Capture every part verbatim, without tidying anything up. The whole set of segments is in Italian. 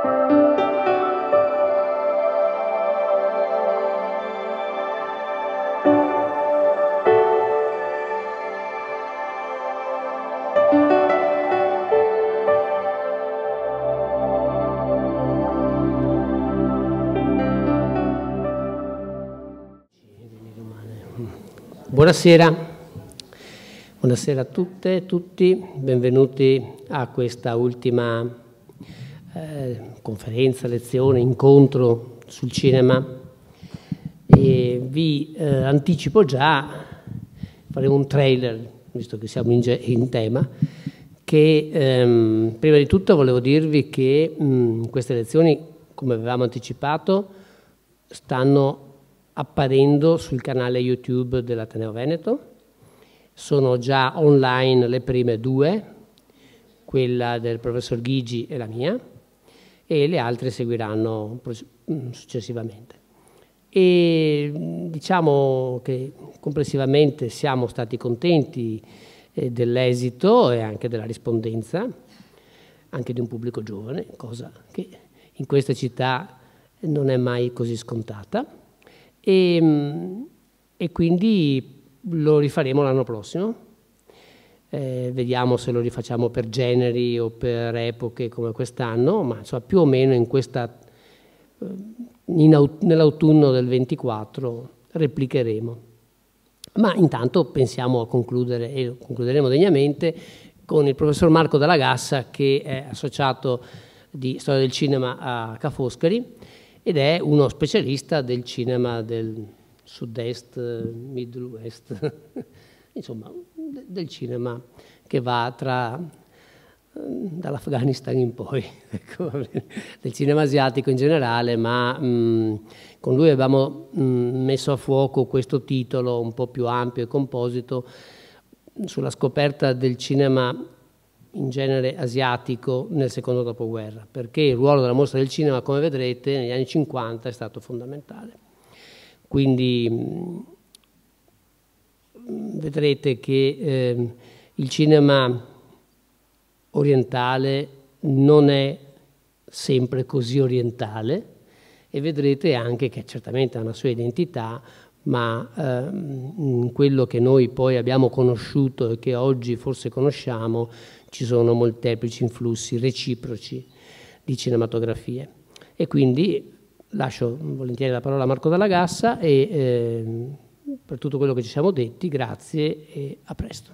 Buonasera, buonasera a tutte e tutti, benvenuti a questa ultima eh, conferenza, lezione, incontro sul cinema. E vi eh, anticipo già, faremo un trailer, visto che siamo in, in tema, che ehm, prima di tutto volevo dirvi che mh, queste lezioni, come avevamo anticipato, stanno apparendo sul canale YouTube dell'Ateneo Veneto. Sono già online le prime due, quella del professor Ghigi e la mia, e le altre seguiranno successivamente. E diciamo che complessivamente siamo stati contenti eh, dell'esito e anche della rispondenza, anche di un pubblico giovane, cosa che in questa città non è mai così scontata. E, e quindi lo rifaremo l'anno prossimo, eh, vediamo se lo rifacciamo per generi o per epoche come quest'anno, ma insomma, più o meno in questa, in, nell'autunno del ventiquattro replicheremo. Ma intanto pensiamo a concludere, e lo concluderemo degnamente, con il professor Marco Dalla Gassa, che è associato di storia del cinema a Ca' Foscari, ed è uno specialista del cinema del sud-est, middle west, insomma del cinema che va tra dall'Afghanistan in poi, ecco, del cinema asiatico in generale, ma mh, con lui abbiamo mh, messo a fuoco questo titolo un po' più ampio e composito sulla scoperta del cinema in genere asiatico nel secondo dopoguerra, perché il ruolo della mostra del cinema, come vedrete, negli anni cinquanta è stato fondamentale. Quindi mh, vedrete che eh, il cinema orientale non è sempre così orientale, e vedrete anche che certamente ha una sua identità, ma ehm, quello che noi poi abbiamo conosciuto e che oggi forse conosciamo, ci sono molteplici influssi reciproci di cinematografie. E quindi lascio volentieri la parola a Marco Dalla Gassa e eh, per tutto quello che ci siamo detti, grazie e a presto.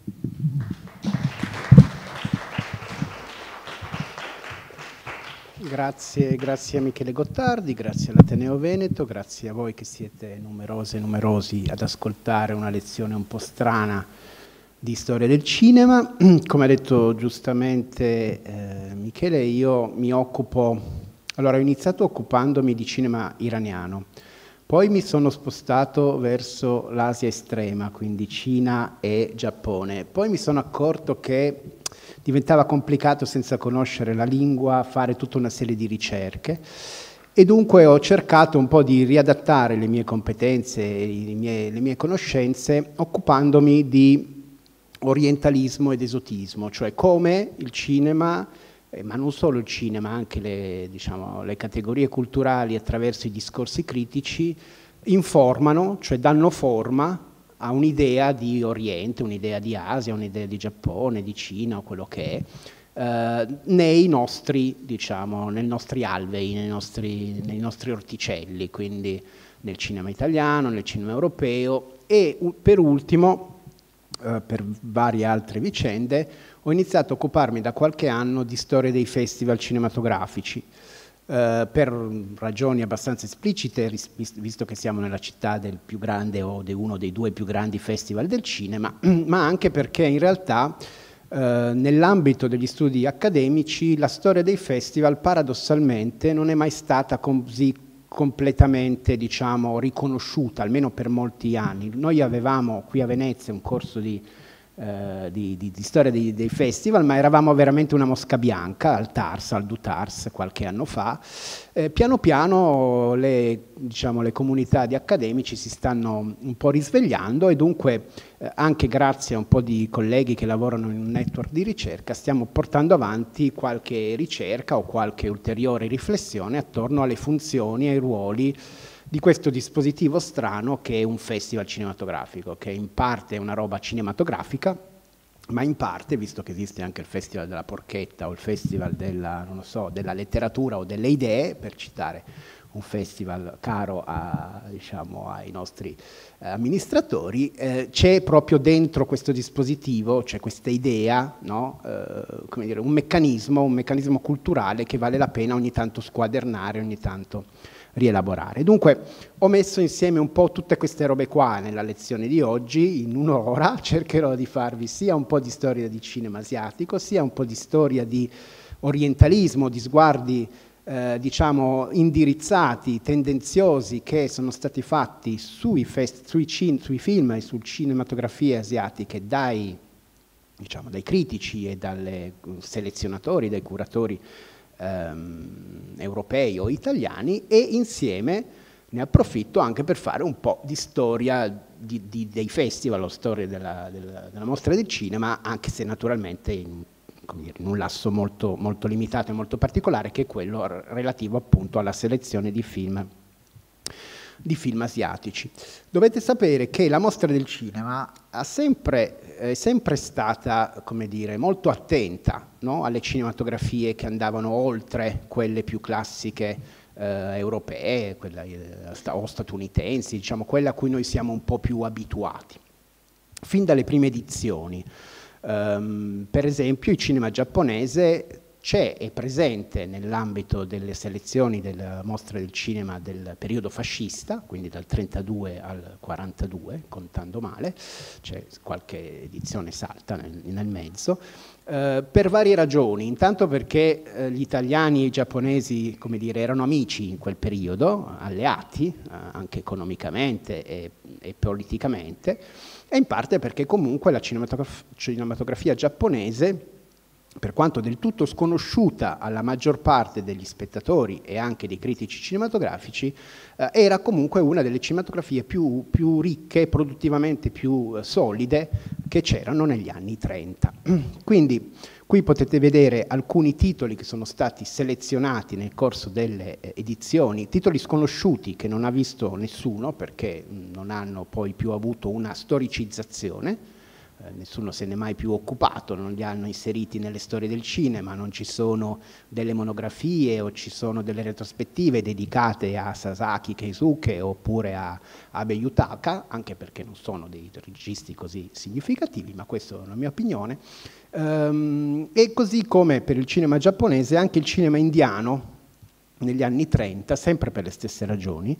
Grazie, grazie a Michele Gottardi, grazie all'Ateneo Veneto, grazie a voi che siete numerose e numerosi ad ascoltare una lezione un po' strana di storia del cinema. Come ha detto giustamente eh, Michele, io mi occupo, allora ho iniziato occupandomi di cinema iraniano, poi mi sono spostato verso l'Asia estrema, quindi Cina e Giappone, poi mi sono accorto che diventava complicato senza conoscere la lingua fare tutta una serie di ricerche, e dunque ho cercato un po' di riadattare le mie competenze, le mie, le mie conoscenze, occupandomi di orientalismo ed esotismo, cioè come il cinema, eh, ma non solo il cinema, anche le, diciamo, le categorie culturali attraverso i discorsi critici informano, cioè danno forma a un'idea di Oriente, un'idea di Asia, un'idea di Giappone, di Cina o quello che è, eh, nei nostri, diciamo, nei nostri alvei, nei nostri, nei nostri orticelli, quindi nel cinema italiano, nel cinema europeo, e per ultimo, Uh, per varie altre vicende, ho iniziato a occuparmi da qualche anno di storia dei festival cinematografici, uh, per ragioni abbastanza esplicite, visto che siamo nella città del più grande o di uno dei due più grandi festival del cinema, ma anche perché in realtà uh, nell'ambito degli studi accademici la storia dei festival paradossalmente non è mai stata così completamente, diciamo, riconosciuta, almeno per molti anni. Noi avevamo qui a Venezia un corso di eh, di, di, di storia dei, dei festival, ma eravamo veramente una mosca bianca al Tars, al Dutars qualche anno fa. Eh, piano piano le, diciamo, le comunità di accademici si stanno un po' risvegliando e dunque eh, anche grazie a un po' di colleghi che lavorano in un network di ricerca stiamo portando avanti qualche ricerca o qualche ulteriore riflessione attorno alle funzioni e ai ruoli di questo dispositivo strano che è un festival cinematografico, che in parte è una roba cinematografica, ma in parte, visto che esiste anche il Festival della Porchetta o il Festival della, non lo so, della letteratura o delle idee, per citare un festival caro a, diciamo, ai nostri eh, amministratori, eh, c'è proprio dentro questo dispositivo, c'è questa idea, no? eh, come dire, un meccanismo, un meccanismo culturale che vale la pena ogni tanto squadernare, ogni tanto rielaborare. Dunque ho messo insieme un po' tutte queste robe qua nella lezione di oggi, in un'ora cercherò di farvi sia un po' di storia di cinema asiatico, sia un po' di storia di orientalismo, di sguardi eh, diciamo indirizzati, tendenziosi che sono stati fatti sui, fest, sui, cin, sui film e su cinematografie asiatiche dai, diciamo, dai critici e dai selezionatori, dai curatori ehm, europei o italiani, e insieme ne approfitto anche per fare un po' di storia di, di, dei festival, o storia della, della, della mostra del cinema, anche se naturalmente in, come dire, in un lasso molto, molto limitato e molto particolare, che è quello relativo appunto alla selezione di film, di film asiatici. Dovete sapere che la mostra del cinema ha sempre, è sempre stata, come dire, molto attenta, no? alle cinematografie che andavano oltre quelle più classiche Eh, europee, quella, eh, o statunitensi, diciamo, quella a cui noi siamo un po' più abituati. Fin dalle prime edizioni, um, per esempio, il cinema giapponese c'è, è presente nell'ambito delle selezioni della mostra del cinema del periodo fascista, quindi dal trentadue al quarantadue, contando male, c'è qualche edizione salta nel, nel mezzo, eh, per varie ragioni. Intanto perché eh, gli italiani e i giapponesi, come dire, erano amici in quel periodo, alleati, eh, anche economicamente e, e politicamente, e in parte perché comunque la cinematograf- cinematografia giapponese, per quanto del tutto sconosciuta alla maggior parte degli spettatori e anche dei critici cinematografici, eh, era comunque una delle cinematografie più, più ricche, produttivamente più eh, solide che c'erano negli anni trenta. Quindi qui potete vedere alcuni titoli che sono stati selezionati nel corso delle eh, edizioni, titoli sconosciuti che non ha visto nessuno perché mh, non hanno poi più avuto una storicizzazione. Eh, nessuno se ne è mai più occupato, non li hanno inseriti nelle storie del cinema, non ci sono delle monografie o ci sono delle retrospettive dedicate a Sasaki Keisuke oppure a Abe Yutaka, anche perché non sono dei registi così significativi, ma questa è una mia opinione. Ehm, e così come per il cinema giapponese, anche il cinema indiano negli anni trenta, sempre per le stesse ragioni,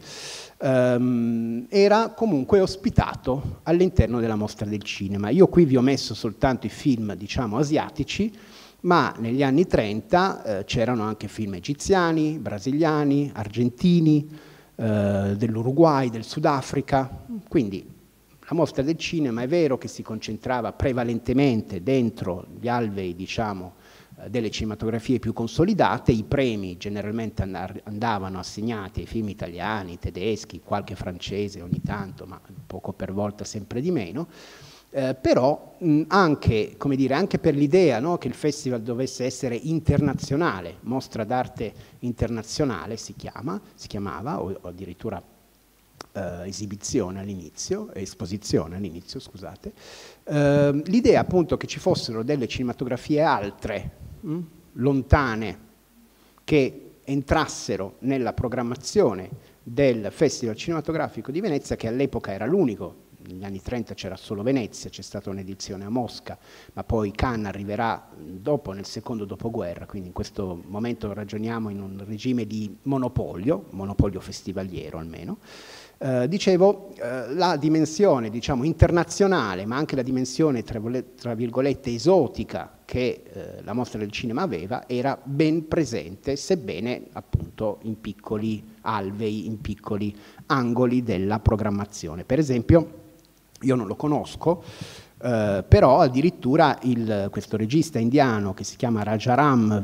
ehm, era comunque ospitato all'interno della mostra del cinema. Io qui vi ho messo soltanto i film, diciamo, asiatici, ma negli anni trenta eh, c'erano anche film egiziani, brasiliani, argentini, eh, dell'Uruguay, del Sudafrica. Quindi la mostra del cinema è vero che si concentrava prevalentemente dentro gli alvei, diciamo, delle cinematografie più consolidate, i premi generalmente andavano assegnati ai film italiani, tedeschi, qualche francese ogni tanto, ma poco per volta, sempre di meno, eh, però mh, anche, come dire, anche per l'idea, no, che il festival dovesse essere internazionale, mostra d'arte internazionale si chiama, si chiamava, o, o addirittura eh, esibizione all'inizio, esposizione all'inizio, scusate, eh, l'idea appunto che ci fossero delle cinematografie altre, mh, lontane, che entrassero nella programmazione del Festival Cinematografico di Venezia, che all'epoca era l'unico. Negli anni trenta c'era solo Venezia, c'è stata un'edizione a Mosca, ma poi Cannes arriverà dopo, nel secondo dopoguerra, quindi in questo momento ragioniamo in un regime di monopolio, monopolio festivaliero almeno. Eh, dicevo, eh, la dimensione, diciamo, internazionale, ma anche la dimensione, tra, tra virgolette, esotica che eh, la mostra del cinema aveva, era ben presente, sebbene appunto in piccoli alvei, in piccoli angoli della programmazione. Per esempio, io non lo conosco, Uh, però addirittura il, questo regista indiano che si chiama Rajaram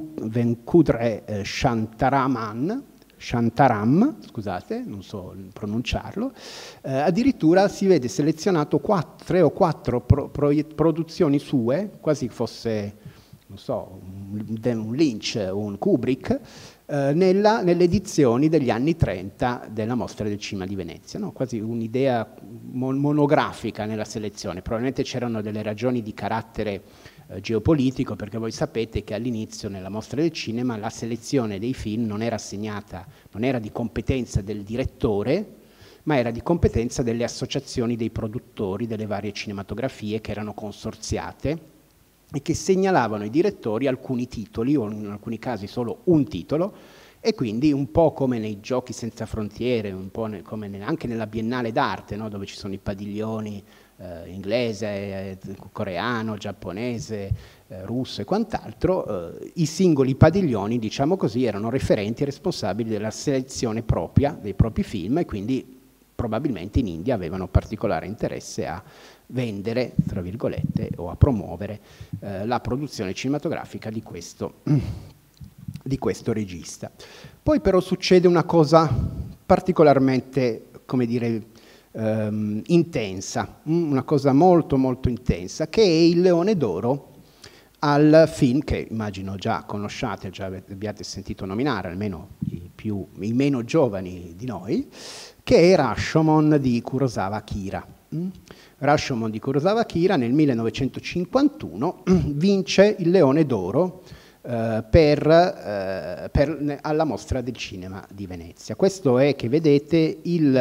Venkudre eh, Shantaraman, Shantaram, scusate, non so pronunciarlo, eh, addirittura si vede selezionato quattro, tre o quattro pro, pro, produzioni sue, quasi fosse, non so, un, un Lynch o un Kubrick, eh, nella, nelle edizioni degli anni trenta della Mostra del Cinema di Venezia, no? Quasi un'idea mon monografica nella selezione. Probabilmente c'erano delle ragioni di carattere eh, geopolitico, perché voi sapete che all'inizio nella Mostra del Cinema la selezione dei film non era assegnata, non era di competenza del direttore, ma era di competenza delle associazioni dei produttori delle varie cinematografie che erano consorziate e che segnalavano ai direttori alcuni titoli, o in alcuni casi solo un titolo, e quindi un po' come nei Giochi Senza Frontiere, un po' ne, come ne, anche nella Biennale d'Arte, no? Dove ci sono i padiglioni eh, inglese, eh, coreano, giapponese, eh, russo e quant'altro, eh, i singoli padiglioni, diciamo così, erano referenti e responsabili della selezione propria dei propri film, e quindi probabilmente in India avevano particolare interesse a vendere, tra virgolette, o a promuovere eh, la produzione cinematografica di questo, di questo regista. Poi però succede una cosa particolarmente, come dire, ehm, intensa, una cosa molto molto intensa, che è il Leone d'Oro al film che immagino già conosciate, già abbiate sentito nominare, almeno i, più, i meno giovani di noi, che è Rashomon di Kurosawa Akira. Rashomon di Kurosawa Akira nel millenovecentocinquantuno vince il Leone d'Oro eh, per, eh, per, alla Mostra del Cinema di Venezia. Questo è, che vedete, il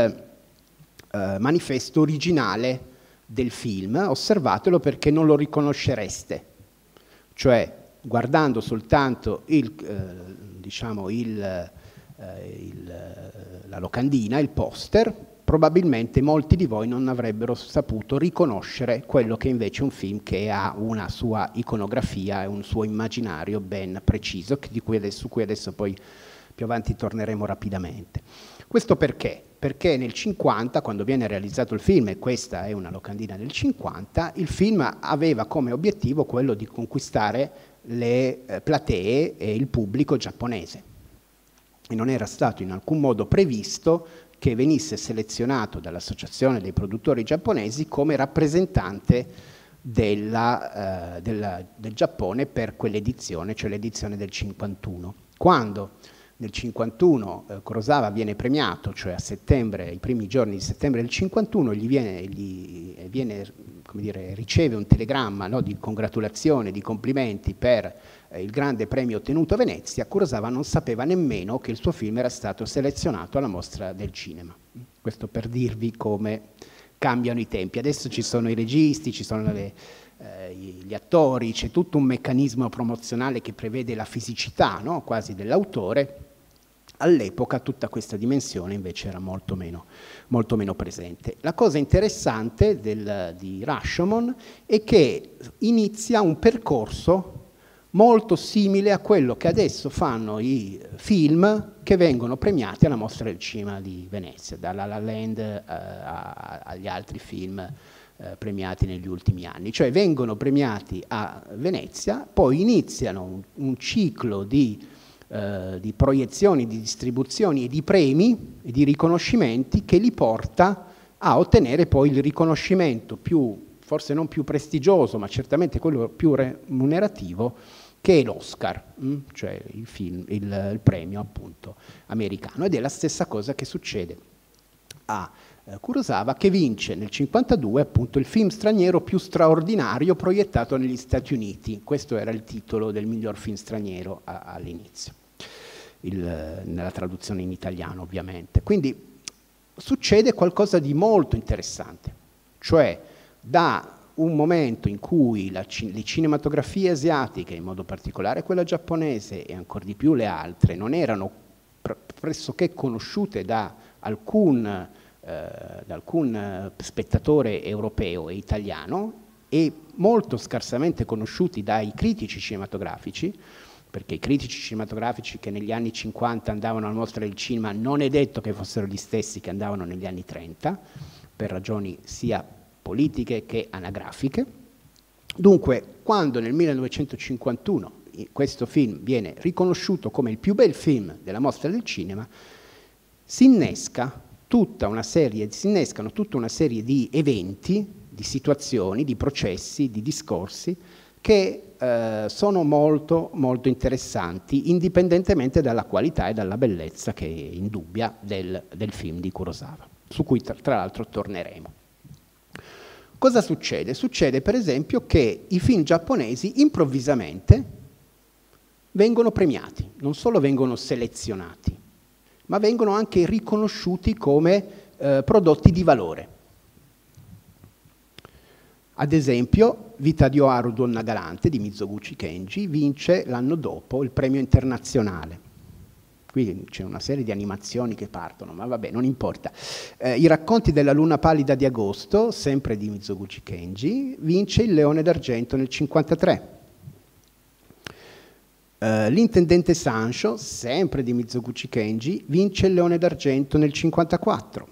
eh, manifesto originale del film. Osservatelo perché non lo riconoscereste, cioè guardando soltanto il, eh, diciamo il, eh, il, la locandina, il poster, probabilmente molti di voi non avrebbero saputo riconoscere quello che invece è un film che ha una sua iconografia e un suo immaginario ben preciso, di cui adesso, su cui adesso poi più avanti torneremo rapidamente. Questo perché? Perché nel cinquanta, quando viene realizzato il film, e questa è una locandina del cinquanta, il film aveva come obiettivo quello di conquistare le eh, platee e il pubblico giapponese, e non era stato in alcun modo previsto che venisse selezionato dall'Associazione dei produttori giapponesi come rappresentante della, eh, della, del Giappone per quell'edizione, cioè l'edizione del cinquantuno. Quando nel cinquantuno eh, Kurosawa viene premiato, cioè a settembre, i primi giorni di settembre del cinquantuno, gli viene, gli viene come dire, riceve un telegramma, no, di congratulazione, di complimenti per eh, il grande premio ottenuto a Venezia. Kurosawa non sapeva nemmeno che il suo film era stato selezionato alla Mostra del Cinema. Questo per dirvi come cambiano i tempi. Adesso ci sono i registi, ci sono le, eh, gli attori, c'è tutto un meccanismo promozionale che prevede la fisicità, no, quasi dell'autore. All'epoca tutta questa dimensione invece era molto meno, molto meno presente. La cosa interessante del, di Rashomon è che inizia un percorso molto simile a quello che adesso fanno i film che vengono premiati alla Mostra del Cinema di Venezia, da La La Land eh, a, agli altri film eh, premiati negli ultimi anni. Cioè vengono premiati a Venezia, poi iniziano un, un ciclo di Uh, di proiezioni, di distribuzioni e di premi e di riconoscimenti che li porta a ottenere poi il riconoscimento più, forse non più prestigioso, ma certamente quello più remunerativo, che è l'Oscar, mh? Cioè il, film, il, il premio appunto americano. Ed è la stessa cosa che succede a uh, Kurosawa, che vince nel cinquantadue appunto il film straniero più straordinario proiettato negli Stati Uniti. Questo era il titolo del miglior film straniero all'inizio. Il, nella traduzione in italiano ovviamente. Quindi succede qualcosa di molto interessante, cioè da un momento in cui la, le cinematografie asiatiche, in modo particolare quella giapponese e ancora di più le altre, non erano pr pressoché conosciute da alcun, eh, da alcun spettatore europeo e italiano, e molto scarsamente conosciuti dai critici cinematografici, perché i critici cinematografici che negli anni cinquanta andavano alla Mostra del Cinema non è detto che fossero gli stessi che andavano negli anni trenta, per ragioni sia politiche che anagrafiche. Dunque, quando nel millenovecentocinquantuno questo film viene riconosciuto come il più bel film della Mostra del Cinema, si innesca tutta una serie, si innescano tutta una serie di eventi, di situazioni, di processi, di discorsi che eh, sono molto, molto interessanti, indipendentemente dalla qualità e dalla bellezza che è indubbia del, del film di Kurosawa, su cui tra, tra l'altro torneremo. Cosa succede? Succede per esempio che i film giapponesi improvvisamente vengono premiati, non solo vengono selezionati, ma vengono anche riconosciuti come eh, prodotti di valore. Ad esempio, Vita di Oharu, donna galante di Mizoguchi Kenji vince l'anno dopo il premio internazionale. Qui c'è una serie di animazioni che partono, ma vabbè, non importa. Eh, I racconti della luna pallida di agosto, sempre di Mizoguchi Kenji, vince il Leone d'argento nel cinquantatré. Uh, L'intendente Sancho, sempre di Mizoguchi Kenji, vince il Leone d'argento nel cinquantaquattro.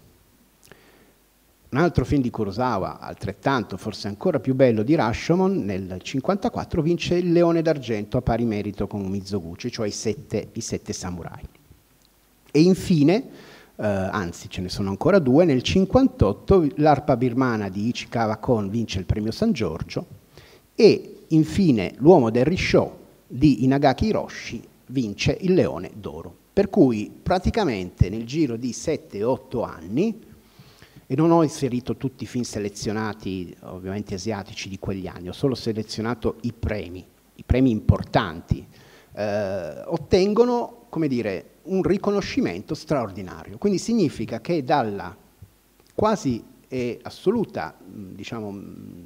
Un altro film di Kurosawa, altrettanto, forse ancora più bello, di Rashomon, nel cinquantaquattro vince il Leone d'argento a pari merito con Mizoguchi, cioè i sette, i sette samurai. E infine, uh, anzi ce ne sono ancora due, nel cinquantotto l'Arpa birmana di Ichikawa Kon vince il premio San Giorgio e infine L'uomo del Risciò di Inagaki Hiroshi vince il Leone d'Oro. Per cui praticamente nel giro di sette otto anni, e non ho inserito tutti i film selezionati, ovviamente asiatici, di quegli anni, ho solo selezionato i premi, i premi importanti, eh, ottengono, come dire, un riconoscimento straordinario. Quindi significa che dalla quasi e assoluta, diciamo,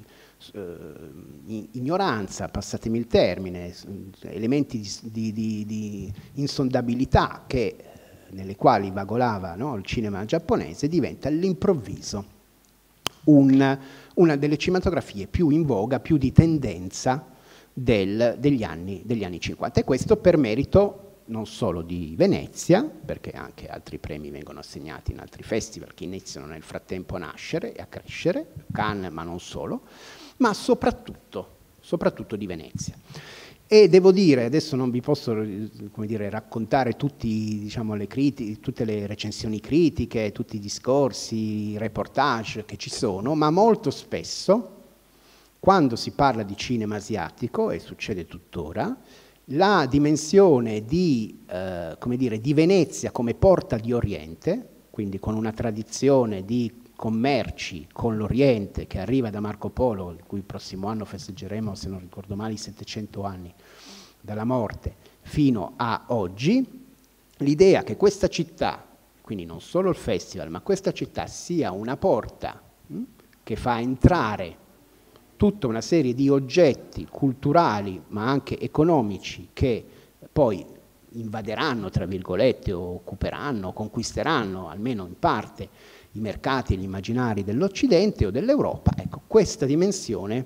ignoranza, passatemi il termine, elementi di, di, di insondabilità che, nelle quali vagolava, no, il cinema giapponese, diventa all'improvviso un, una delle cinematografie più in voga, più di tendenza del, degli, anni, degli anni cinquanta. E questo per merito non solo di Venezia, perché anche altri premi vengono assegnati in altri festival che iniziano nel frattempo a nascere e a crescere, Cannes ma non solo, ma soprattutto, soprattutto di Venezia. E devo dire, adesso non vi posso, come dire, raccontare tutti, diciamo, le critiche, tutte le recensioni critiche, tutti i discorsi, i reportage che ci sono, ma molto spesso, quando si parla di cinema asiatico, e succede tuttora, la dimensione di, eh, come dire, di Venezia come porta di Oriente, quindi con una tradizione di commerci con l'Oriente che arriva da Marco Polo, il cui prossimo anno festeggeremo, se non ricordo male, i settecento anni dalla morte, fino a oggi, l'idea che questa città, quindi non solo il festival, ma questa città sia una porta mh, che fa entrare tutta una serie di oggetti culturali, ma anche economici, che poi invaderanno, tra virgolette, o occuperanno, conquisteranno, almeno in parte, i mercati e gli immaginari dell'Occidente o dell'Europa. Ecco, questa dimensione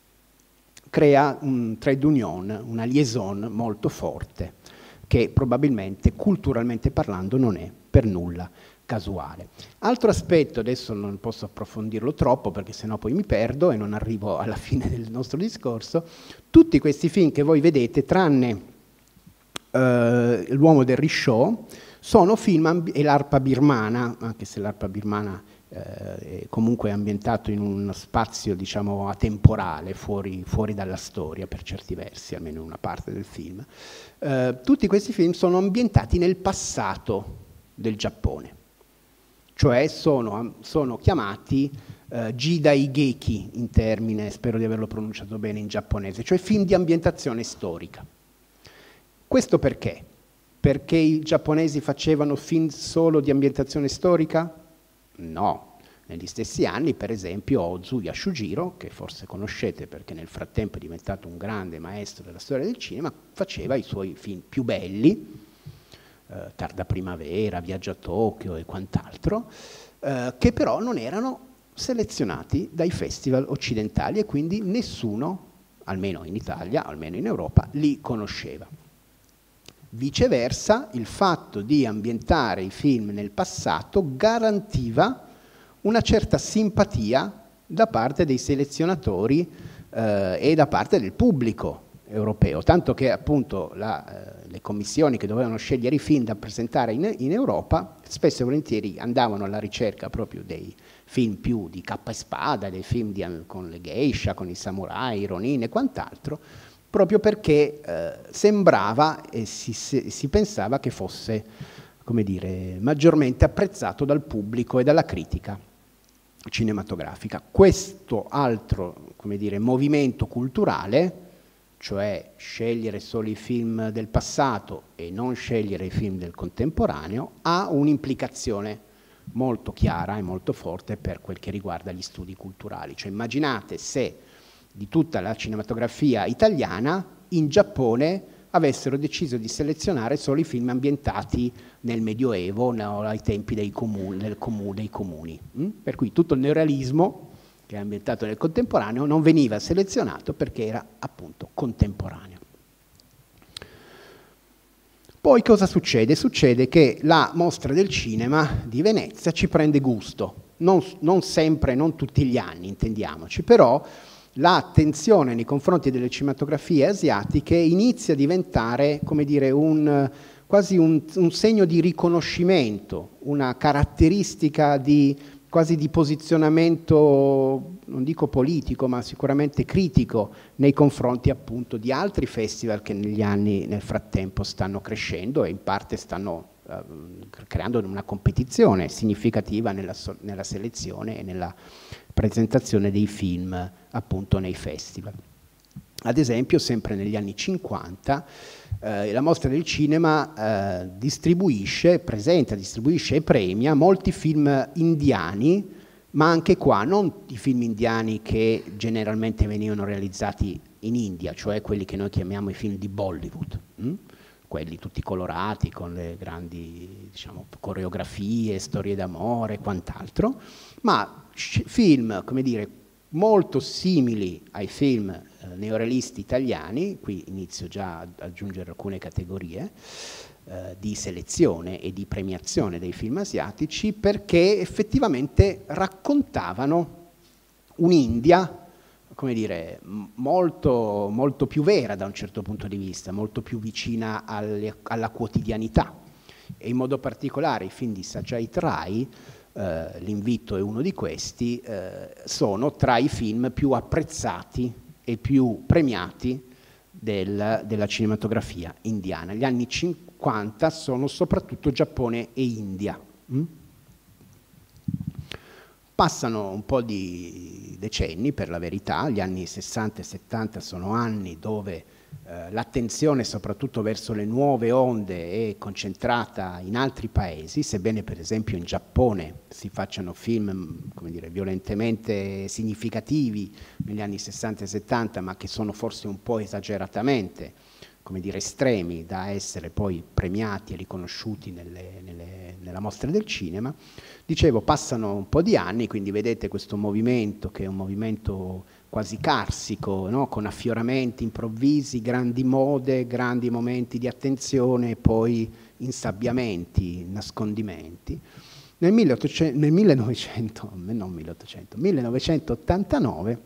crea un trade union, una liaison molto forte, che probabilmente, culturalmente parlando, non è per nulla casuale. Altro aspetto, adesso non posso approfondirlo troppo perché sennò poi mi perdo e non arrivo alla fine del nostro discorso, tutti questi film che voi vedete, tranne eh, L'uomo del Risciò, sono film, e l'Arpa birmana, anche se l'Arpa birmana eh, è comunque ambientato in uno spazio, diciamo, atemporale, fuori, fuori dalla storia per certi versi, almeno in una parte del film, eh, tutti questi film sono ambientati nel passato del Giappone. Cioè sono, sono chiamati uh, Jidai Geki in termine, spero di averlo pronunciato bene in giapponese, cioè film di ambientazione storica. Questo perché? Perché i giapponesi facevano film solo di ambientazione storica? No. Negli stessi anni, per esempio, Ozu Yasujiro, che forse conoscete perché nel frattempo è diventato un grande maestro della storia del cinema, faceva i suoi film più belli, Eh, Tarda primavera, Viaggio a Tokyo e quant'altro, eh, che però non erano selezionati dai festival occidentali e quindi nessuno, almeno in Italia, almeno in Europa, li conosceva. Viceversa, il fatto di ambientare i film nel passato garantiva una certa simpatia da parte dei selezionatori eh, e da parte del pubblico europeo, tanto che appunto la, eh, le commissioni che dovevano scegliere i film da presentare in, in Europa spesso e volentieri andavano alla ricerca proprio dei film più di cappa e spada, dei film di, con le geisha, con i samurai, i ronin e quant'altro, proprio perché eh, sembrava e si, si, si pensava che fosse, come dire, maggiormente apprezzato dal pubblico e dalla critica cinematografica. Questo altro, come dire, movimento culturale, cioè scegliere solo i film del passato e non scegliere i film del contemporaneo, ha un'implicazione molto chiara e molto forte per quel che riguarda gli studi culturali. Cioè immaginate se di tutta la cinematografia italiana in Giappone avessero deciso di selezionare solo i film ambientati nel Medioevo, no, ai tempi dei comuni, del comune, dei comuni. Mm? Per cui tutto il neorealismo che è ambientato nel contemporaneo non veniva selezionato perché era appunto contemporaneo. Poi cosa succede? Succede che la Mostra del Cinema di Venezia ci prende gusto, non, non sempre, non tutti gli anni, intendiamoci, però l'attenzione nei confronti delle cinematografie asiatiche inizia a diventare, come dire, un, quasi un, un segno di riconoscimento, una caratteristica di quasi di posizionamento, non dico politico, ma sicuramente critico nei confronti appunto di altri festival che negli anni, nel frattempo, stanno crescendo e in parte stanno eh, creando una competizione significativa nella, nella selezione e nella presentazione dei film appunto nei festival. Ad esempio, sempre negli anni cinquanta, eh, la Mostra del Cinema eh, distribuisce, presenta, distribuisce e premia molti film indiani, ma anche qua non i film indiani che generalmente venivano realizzati in India, cioè quelli che noi chiamiamo i film di Bollywood, hm? quelli tutti colorati con le grandi, diciamo, coreografie, storie d'amore e quant'altro, ma film, come dire, molto simili ai film eh, neorealisti italiani. Qui inizio già ad aggiungere alcune categorie eh, di selezione e di premiazione dei film asiatici, perché effettivamente raccontavano un'India, come dire, molto, molto più vera da un certo punto di vista, molto più vicina alle, alla quotidianità, e in modo particolare i film di Satyajit Ray, Uh, l'invito è uno di questi, uh, sono tra i film più apprezzati e più premiati del, della cinematografia indiana. Gli anni cinquanta sono soprattutto Giappone e India. Mm? Passano un po' di decenni, per la verità, gli anni sessanta e settanta sono anni dove eh, l'attenzione soprattutto verso le nuove onde è concentrata in altri paesi, sebbene per esempio in Giappone si facciano film, come dire, violentemente significativi negli anni sessanta e settanta, ma che sono forse un po' esageratamente, come dire, estremi da essere poi premiati e riconosciuti nelle, nelle, nella Mostra del Cinema. Dicevo, passano un po' di anni, quindi vedete questo movimento che è un movimento quasi carsico, no? Con affioramenti improvvisi, grandi mode, grandi momenti di attenzione e poi insabbiamenti, nascondimenti. Nel, milleottocento, nel millenovecento, non milleottocento, millenovecentottantanove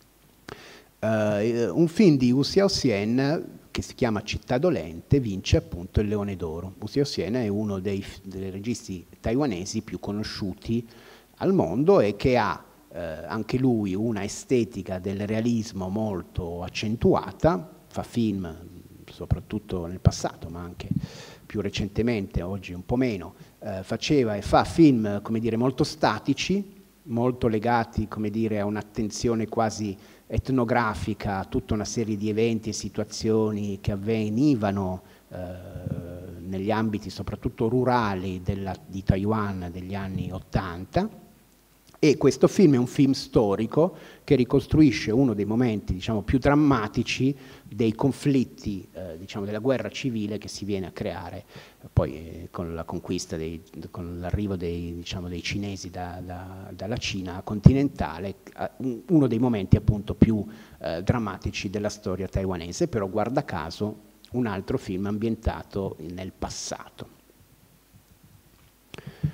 eh, un film di Wu Xiaoxian che si chiama Città dolente vince appunto il Leone d'Oro. Wu Xiaoxian è uno dei, dei registi taiwanesi più conosciuti al mondo e che ha eh, anche lui una estetica del realismo molto accentuata, fa film soprattutto nel passato ma anche più recentemente, oggi un po' meno, eh, faceva e fa film, come dire, molto statici, molto legati, come dire, a un'attenzione quasi etnografica, a tutta una serie di eventi e situazioni che avvenivano eh, negli ambiti soprattutto rurali della, di Taiwan degli anni ottanta, e questo film è un film storico che ricostruisce uno dei momenti, diciamo, più drammatici dei conflitti, eh, diciamo, della guerra civile che si viene a creare poi eh, con la conquista, dei, con l'arrivo dei, diciamo, dei cinesi da, da, dalla Cina continentale, eh, uno dei momenti appunto più eh, drammatici della storia taiwanese, però guarda caso un altro film ambientato nel passato.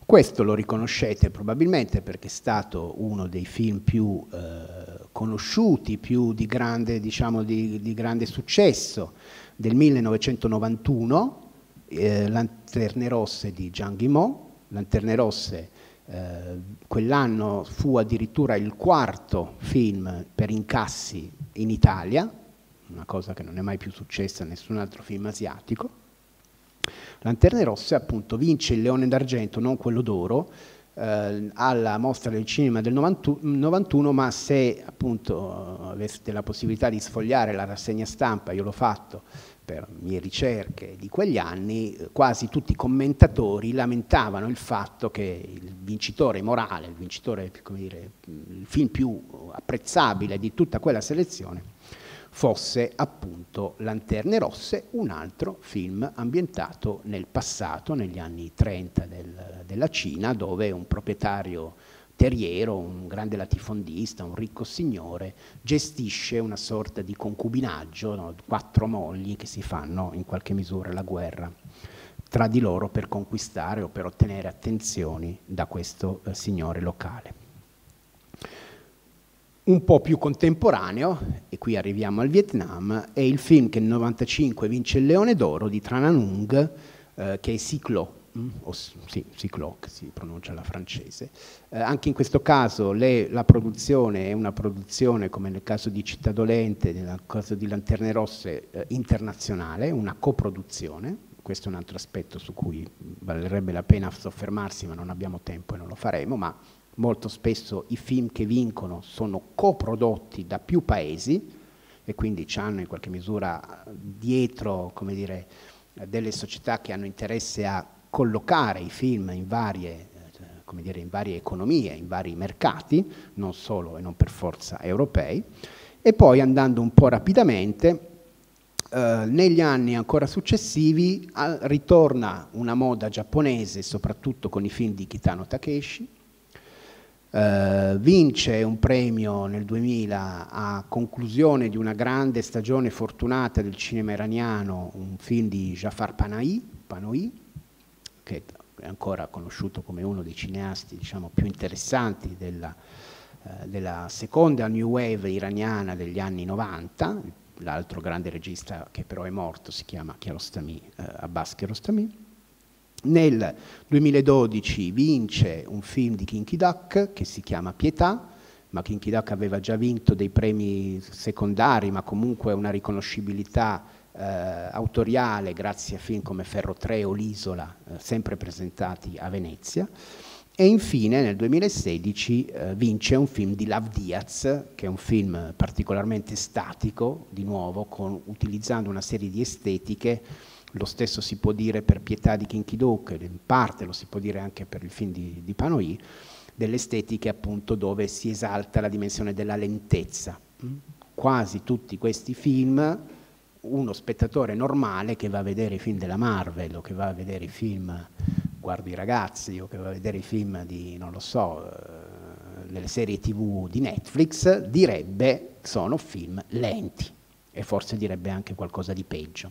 Questo lo riconoscete probabilmente perché è stato uno dei film più eh, conosciuti, più di grande, diciamo, di, di grande successo del millenovecentonovantuno, eh, Lanterne Rosse di Jean Guimont. Lanterne Rosse eh, quell'anno fu addirittura il quarto film per incassi in Italia, una cosa che non è mai più successa a nessun altro film asiatico. Lanterne Rosse appunto vince il Leone d'Argento, non quello d'oro, eh, alla Mostra del Cinema del novantuno, ma se appunto aveste la possibilità di sfogliare la rassegna stampa, io l'ho fatto per mie ricerche di quegli anni, quasi tutti i commentatori lamentavano il fatto che il vincitore morale, il vincitore, come dire, il film più apprezzabile di tutta quella selezione fosse appunto Lanterne Rosse, un altro film ambientato nel passato, negli anni trenta del, della Cina, dove un proprietario terriero, un grande latifondista, un ricco signore, gestisce una sorta di concubinaggio, no? Quattro mogli che si fanno in qualche misura la guerra tra di loro per conquistare o per ottenere attenzioni da questo eh, signore locale. Un po' più contemporaneo, e qui arriviamo al Vietnam, è il film che nel novantacinque vince il Leone d'Oro di Tran Anh, eh, che è Ciclo, mm? o sì, Ciclo, che si pronuncia alla francese. Eh, anche in questo caso le, la produzione è una produzione, come nel caso di Città Dolente, nel caso di Lanterne Rosse, eh, internazionale, una coproduzione. Questo è un altro aspetto su cui valerebbe la pena soffermarsi, ma non abbiamo tempo e non lo faremo, ma molto spesso i film che vincono sono coprodotti da più paesi e quindi hanno in qualche misura dietro, come dire, delle società che hanno interesse a collocare i film in varie, come dire, in varie economie, in vari mercati, non solo e non per forza europei. E poi, andando un po' rapidamente, eh, negli anni ancora successivi a, ritorna una moda giapponese, soprattutto con i film di Kitano Takeshi. Uh, vince un premio nel duemila a conclusione di una grande stagione fortunata del cinema iraniano, un film di Jafar Panahi, Panahi, che è ancora conosciuto come uno dei cineasti, diciamo, più interessanti della, uh, della seconda New Wave iraniana degli anni novanta. L'altro grande regista che però è morto si chiama Kiarostami, uh, Abbas Kiarostami. Nel duemiladodici vince un film di Kinky Duck che si chiama Pietà, ma Kinky Duck aveva già vinto dei premi secondari, ma comunque una riconoscibilità eh, autoriale grazie a film come Ferro tre o L'Isola, eh, sempre presentati a Venezia. E infine nel duemilasedici eh, vince un film di Lav Diaz, che è un film particolarmente statico, di nuovo, con, utilizzando una serie di estetiche. Lo stesso si può dire per Pietà di Kinky Duck, in parte lo si può dire anche per il film di, di Panahi, delle estetiche appunto dove si esalta la dimensione della lentezza. Quasi tutti questi film, uno spettatore normale che va a vedere i film della Marvel o che va a vedere i film Guardo i ragazzi o che va a vedere i film di, non lo so, delle serie tivù di Netflix, direbbe sono film lenti e forse direbbe anche qualcosa di peggio.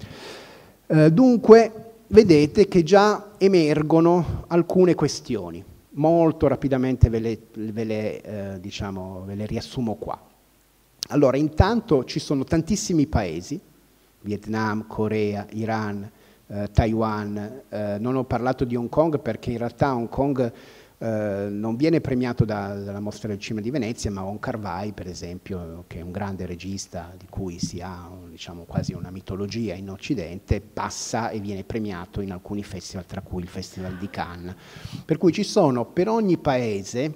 Uh, dunque, vedete che già emergono alcune questioni. Molto rapidamente ve le, ve le, eh, diciamo, ve le riassumo qua. Allora, intanto ci sono tantissimi paesi, Vietnam, Corea, Iran, eh, Taiwan. Eh, non ho parlato di Hong Kong perché in realtà Hong Kong eh, non viene premiato da, dalla Mostra del Cinema di Venezia, ma Wong Kar-wai, per esempio, che è un grande regista di cui si ha, diciamo, quasi una mitologia in Occidente, passa e viene premiato in alcuni festival, tra cui il Festival di Cannes. Per cui ci sono per ogni paese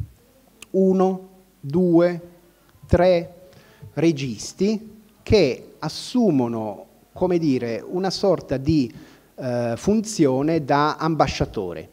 uno, due, tre registi che assumono, come dire, una sorta di eh, funzione da ambasciatore,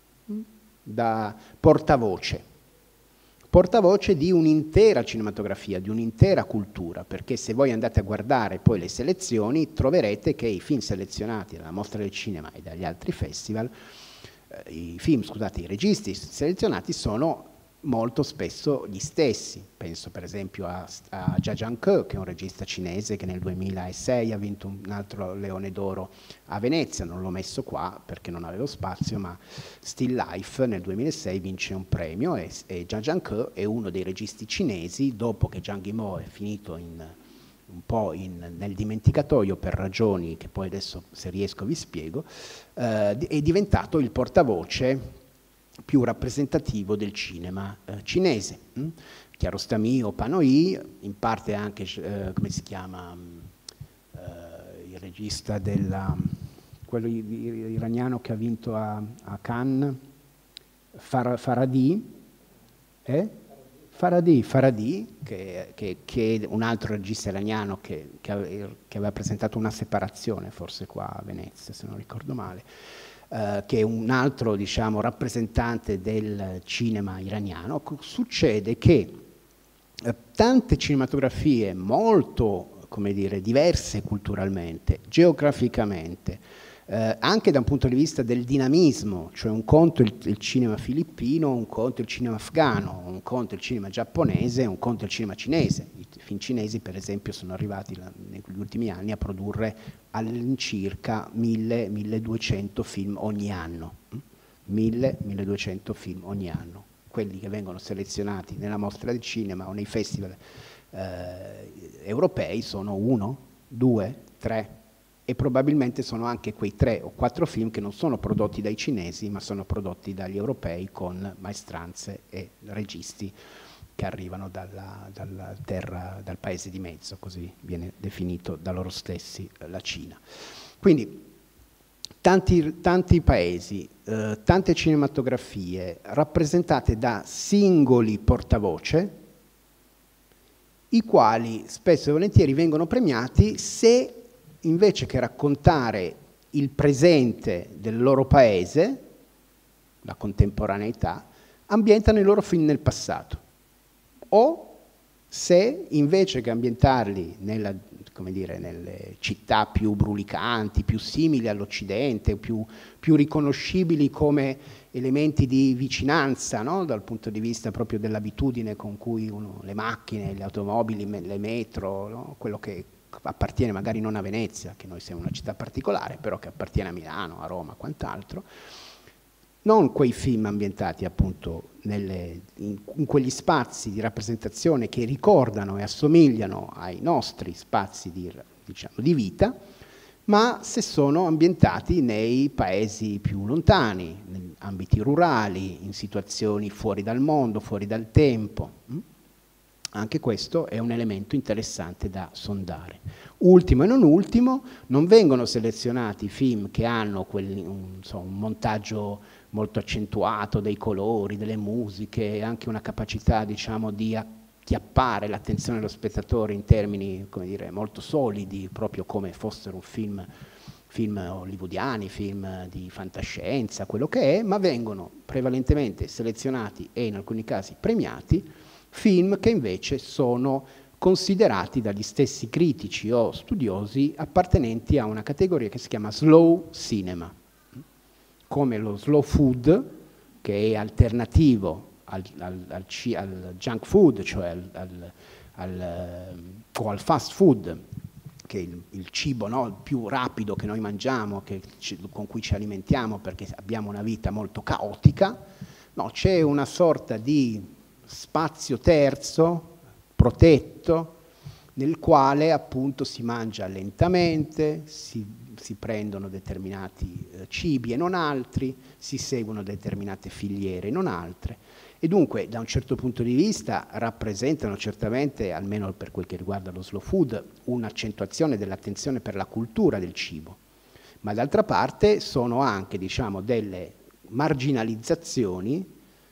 da portavoce, portavoce di un'intera cinematografia, di un'intera cultura, perché se voi andate a guardare poi le selezioni troverete che i film selezionati dalla Mostra del Cinema e dagli altri festival, eh, i film, scusate, i registi selezionati sono molto spesso gli stessi. Penso per esempio a, a Jia Zhangke, che è un regista cinese che nel duemilasei ha vinto un altro Leone d'Oro a Venezia, non l'ho messo qua perché non avevo spazio, ma Still Life nel duemilasei vince un premio e, e Jia Zhangke è uno dei registi cinesi, dopo che Zhang Yimou è finito in, un po' in, nel dimenticatoio per ragioni che poi adesso, se riesco, vi spiego, eh, è diventato il portavoce più rappresentativo del cinema eh, cinese. Hm? Kiarostami Opanoi, in parte anche, eh, come si chiama, eh, il regista della, quello iraniano che ha vinto a, a Cannes, Far, Farhadi, eh? Farhadi, Farhadi che, che, che è un altro regista iraniano che, che, aveva, che aveva presentato Una separazione, forse qua a Venezia, se non ricordo male, Uh, che è un altro, diciamo, rappresentante del cinema iraniano. Succede che uh, tante cinematografie molto, come dire, diverse culturalmente, geograficamente, uh, anche da un punto di vista del dinamismo, cioè un conto il, il cinema filippino, un conto il cinema afgano, un conto il cinema giapponese, un conto il cinema cinese. I film cinesi, per esempio, sono arrivati la, negli ultimi anni a produrre all'incirca mille milleduecento film ogni anno, mille milleduecento film ogni anno, quelli che vengono selezionati nella mostra del cinema o nei festival eh, europei sono uno, due, tre e probabilmente sono anche quei tre o quattro film che non sono prodotti dai cinesi ma sono prodotti dagli europei con maestranze e registi che arrivano dalla, dalla terra, dal paese di mezzo, così viene definito da loro stessi la Cina. Quindi tanti, tanti paesi, eh, tante cinematografie rappresentate da singoli portavoce, i quali spesso e volentieri vengono premiati se invece che raccontare il presente del loro paese, la contemporaneità, ambientano i loro film nel passato. O se invece che ambientarli nella, come dire, nelle città più brulicanti, più simili all'Occidente, più, più riconoscibili come elementi di vicinanza, no? Dal punto di vista proprio dell'abitudine con cui uno, le macchine, le automobili, le metro, no? Quello che appartiene magari non a Venezia, che noi siamo una città particolare, però che appartiene a Milano, a Roma, quant'altro, non quei film ambientati appunto nelle, in, in quegli spazi di rappresentazione che ricordano e assomigliano ai nostri spazi di, diciamo, di vita, ma se sono ambientati nei paesi più lontani, in ambiti rurali, in situazioni fuori dal mondo, fuori dal tempo. Anche questo è un elemento interessante da sondare. Ultimo e non ultimo, non vengono selezionati film che hanno quelli, un, insomma, un montaggio molto accentuato dei colori, delle musiche, anche una capacità, diciamo, di acchiappare l'attenzione dello spettatore in termini, come dire, molto solidi, proprio come fossero un film, film hollywoodiani, film di fantascienza, quello che è, ma vengono prevalentemente selezionati e in alcuni casi premiati film che invece sono considerati dagli stessi critici o studiosi appartenenti a una categoria che si chiama slow cinema, come lo slow food, che è alternativo al, al, al, al junk food, cioè al, al, al, o al fast food, che è il, il cibo, no, più rapido che noi mangiamo, che ci, con cui ci alimentiamo perché abbiamo una vita molto caotica. No, c'è una sorta di spazio terzo, protetto, nel quale appunto si mangia lentamente, si, si prendono determinati eh, cibi e non altri, si seguono determinate filiere e non altre, e dunque da un certo punto di vista rappresentano certamente, almeno per quel che riguarda lo slow food, un'accentuazione dell'attenzione per la cultura del cibo, ma d'altra parte sono anche, diciamo, delle marginalizzazioni,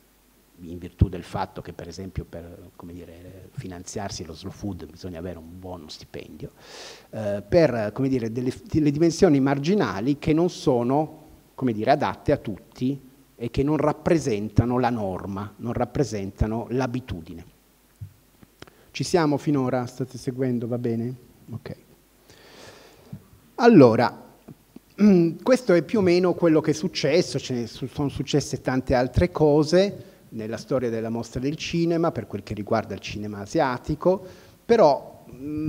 in virtù del fatto che per esempio per, come dire, finanziarsi lo slow food bisogna avere un buono stipendio, eh, per, come dire, delle, delle dimensioni marginali che non sono, come dire, adatte a tutti e che non rappresentano la norma, non rappresentano l'abitudine. Ci siamo finora? State seguendo? Va bene? Ok. Allora, questo è più o meno quello che è successo, ce ne sono successe tante altre cose. nella storia della mostra del cinema, per quel che riguarda il cinema asiatico, però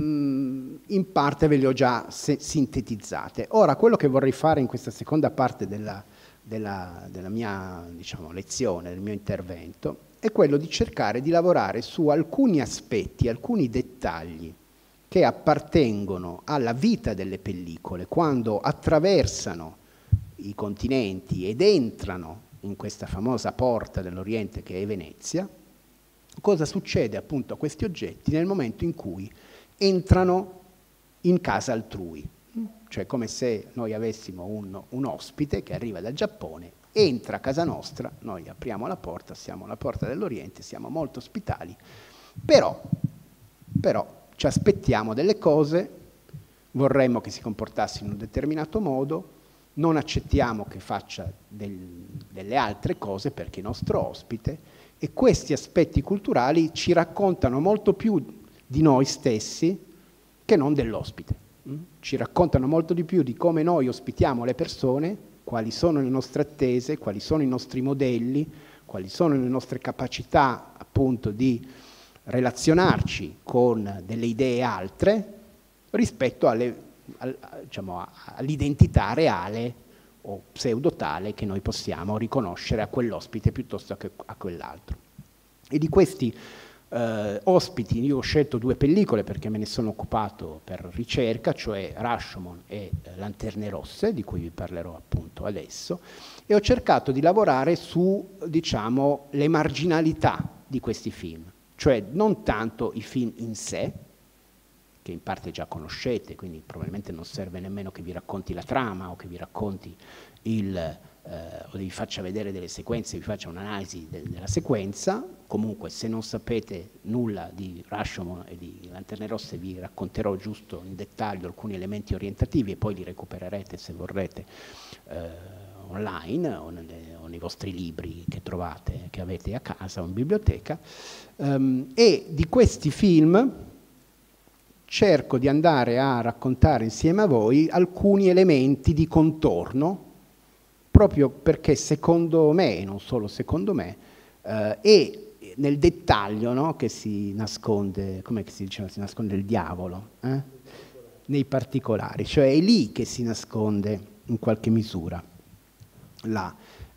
mh, in parte ve le ho già sintetizzate. Ora, quello che vorrei fare in questa seconda parte della, della, della mia, diciamo, lezione, del mio intervento, è quello di cercare di lavorare su alcuni aspetti, alcuni dettagli che appartengono alla vita delle pellicole quando attraversano i continenti ed entrano in questa famosa porta dell'Oriente che è Venezia. Cosa succede appunto a questi oggetti nel momento in cui entrano in casa altrui, cioè come se noi avessimo un, un ospite che arriva dal Giappone, entra a casa nostra, noi apriamo la porta, siamo alla porta dell'Oriente, siamo molto ospitali, però, però ci aspettiamo delle cose, vorremmo che si comportasse in un determinato modo, non accettiamo che faccia del, delle altre cose perché è nostro ospite, e questi aspetti culturali ci raccontano molto più di noi stessi che non dell'ospite. Ci raccontano molto di più di come noi ospitiamo le persone, quali sono le nostre attese, quali sono i nostri modelli, quali sono le nostre capacità appunto di relazionarci con delle idee altre rispetto alle Al, diciamo, all'identità reale o pseudotale che noi possiamo riconoscere a quell'ospite piuttosto che a quell'altro. E di questi eh, ospiti io ho scelto due pellicole perché me ne sono occupato per ricerca, cioè Rashomon e eh, Lanterne Rosse, di cui vi parlerò appunto adesso, e ho cercato di lavorare su, diciamo, le marginalità di questi film, cioè non tanto i film in sé, che in parte già conoscete, quindi probabilmente non serve nemmeno che vi racconti la trama o che vi racconti il, eh, o vi faccia vedere delle sequenze, vi faccia un'analisi de della sequenza. Comunque se non sapete nulla di Rashomon e di Lanterne Rosse vi racconterò giusto in dettaglio alcuni elementi orientativi e poi li recupererete se vorrete eh, online o, nelle, o nei vostri libri che trovate, che avete a casa o in biblioteca. Um, e di questi film cerco di andare a raccontare insieme a voi alcuni elementi di contorno, proprio perché secondo me, e non solo secondo me, eh, è nel dettaglio, no, che si nasconde, come si diceva, si nasconde il diavolo, eh? Nei particolari, cioè è lì che si nasconde in qualche misura la,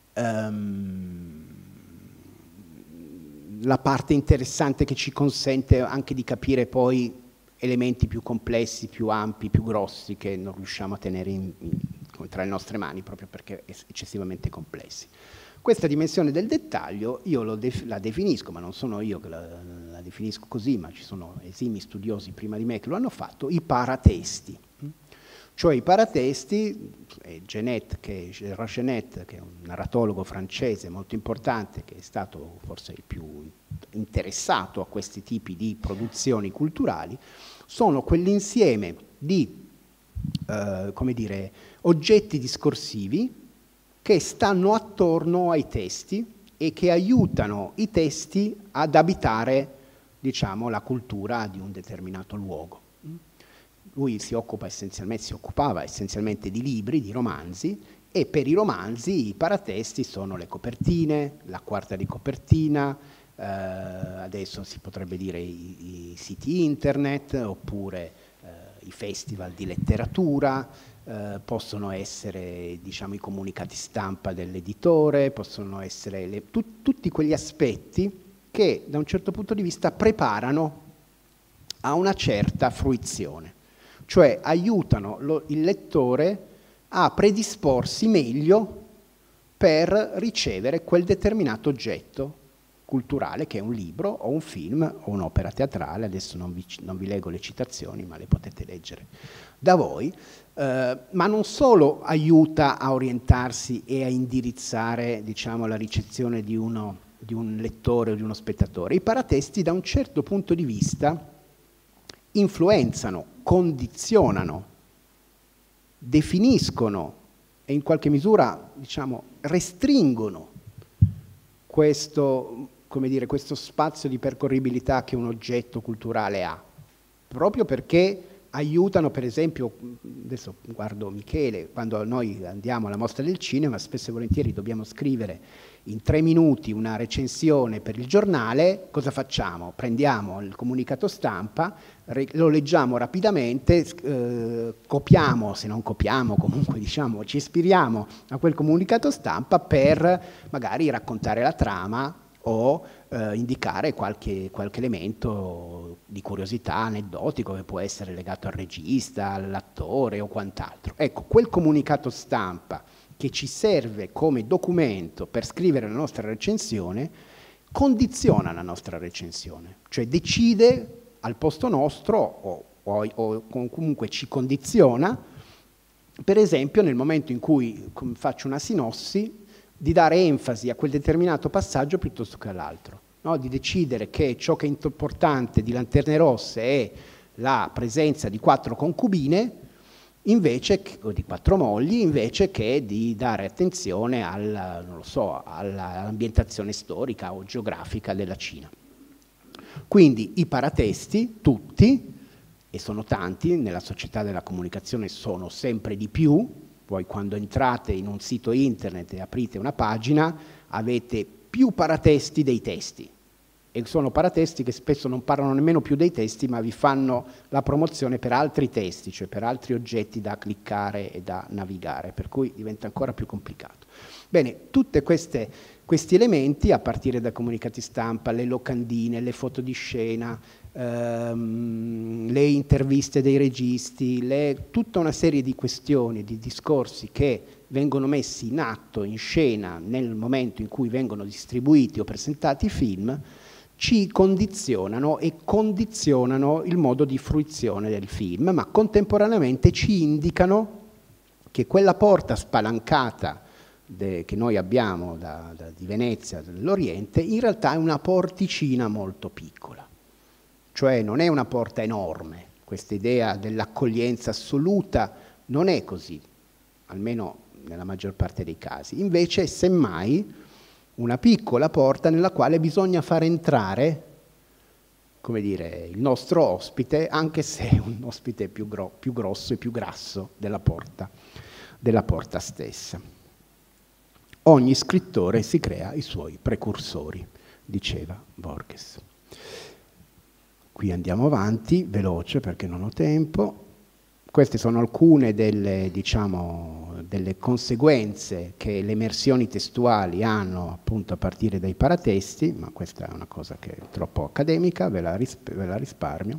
um, la parte interessante che ci consente anche di capire poi elementi più complessi, più ampi, più grossi, che non riusciamo a tenere in, in, tra le nostre mani proprio perché è eccessivamente complessi. Questa dimensione del dettaglio io lo def la definisco, ma non sono io che la, la definisco così, ma ci sono esimi studiosi prima di me che lo hanno fatto, i paratesti. Cioè i paratesti, eh, Genet, che, Genet, che è un narratologo francese molto importante, che è stato forse il più interessato a questi tipi di produzioni culturali, sono quell'insieme di eh, come dire, oggetti discorsivi che stanno attorno ai testi e che aiutano i testi ad abitare, diciamo, la cultura di un determinato luogo. Lui si occupa essenzialmente, si occupava essenzialmente di libri, di romanzi, e per i romanzi i paratesti sono le copertine, la quarta di copertina, eh, adesso si potrebbe dire i, i siti internet, oppure eh, i festival di letteratura, eh, possono essere, diciamo, i comunicati stampa dell'editore, possono essere le, tu, tutti quegli aspetti che da un certo punto di vista preparano a una certa fruizione. Cioè aiutano lo, il lettore a predisporsi meglio per ricevere quel determinato oggetto culturale che è un libro o un film o un'opera teatrale. Adesso non vi, non vi leggo le citazioni, ma le potete leggere da voi, eh, ma non solo aiuta a orientarsi e a indirizzare, diciamo, la ricezione di, uno, di un lettore o di uno spettatore. I paratesti da un certo punto di vista influenzano, condizionano, definiscono e in qualche misura, diciamo, restringono questo, come dire, questo spazio di percorribilità che un oggetto culturale ha, proprio perché aiutano, per esempio, adesso guardo Michele, quando noi andiamo alla mostra del cinema, spesso e volentieri dobbiamo scrivere in tre minuti una recensione per il giornale, cosa facciamo? Prendiamo il comunicato stampa, lo leggiamo rapidamente, eh, copiamo, se non copiamo comunque diciamo ci ispiriamo a quel comunicato stampa per magari raccontare la trama o eh, indicare qualche, qualche elemento di curiosità aneddotico che può essere legato al regista, all'attore o quant'altro. Ecco, quel comunicato stampa che ci serve come documento per scrivere la nostra recensione condiziona la nostra recensione, cioè decide al posto nostro o, o, o comunque ci condiziona, per esempio nel momento in cui faccio una sinossi, di dare enfasi a quel determinato passaggio piuttosto che all'altro, no? Di decidere che ciò che è importante di Lanterne Rosse è la presenza di quattro concubine, invece, o di quattro mogli, invece che di dare attenzione al, non lo so, all'ambientazione storica o geografica della Cina. Quindi i paratesti, tutti, e sono tanti, nella società della comunicazione sono sempre di più. Voi quando entrate in un sito internet e aprite una pagina avete più paratesti dei testi e sono paratesti che spesso non parlano nemmeno più dei testi ma vi fanno la promozione per altri testi, cioè per altri oggetti da cliccare e da navigare, per cui diventa ancora più complicato. Bene, tutti questi elementi a partire da comunicati stampa, le locandine, le foto di scena, ehm, le interviste dei registi, le, tutta una serie di questioni, di discorsi che vengono messi in atto, in scena, nel momento in cui vengono distribuiti o presentati i film, ci condizionano e condizionano il modo di fruizione del film, ma contemporaneamente ci indicano che quella porta spalancata de, che noi abbiamo da, da, di Venezia, dell'Oriente, in realtà è una porticina molto piccola. Cioè non è una porta enorme, questa idea dell'accoglienza assoluta non è così, almeno nella maggior parte dei casi. Invece, semmai, una piccola porta nella quale bisogna far entrare, come dire, il nostro ospite, anche se è un ospite più, gro più grosso e più grasso della porta, della porta stessa. Ogni scrittore si crea i suoi precursori, diceva Borges. Qui andiamo avanti, veloce perché non ho tempo. Queste sono alcune delle, diciamo, delle conseguenze che le emersioni testuali hanno appunto a partire dai paratesti, ma questa è una cosa che è troppo accademica, ve la, risp ve la risparmio.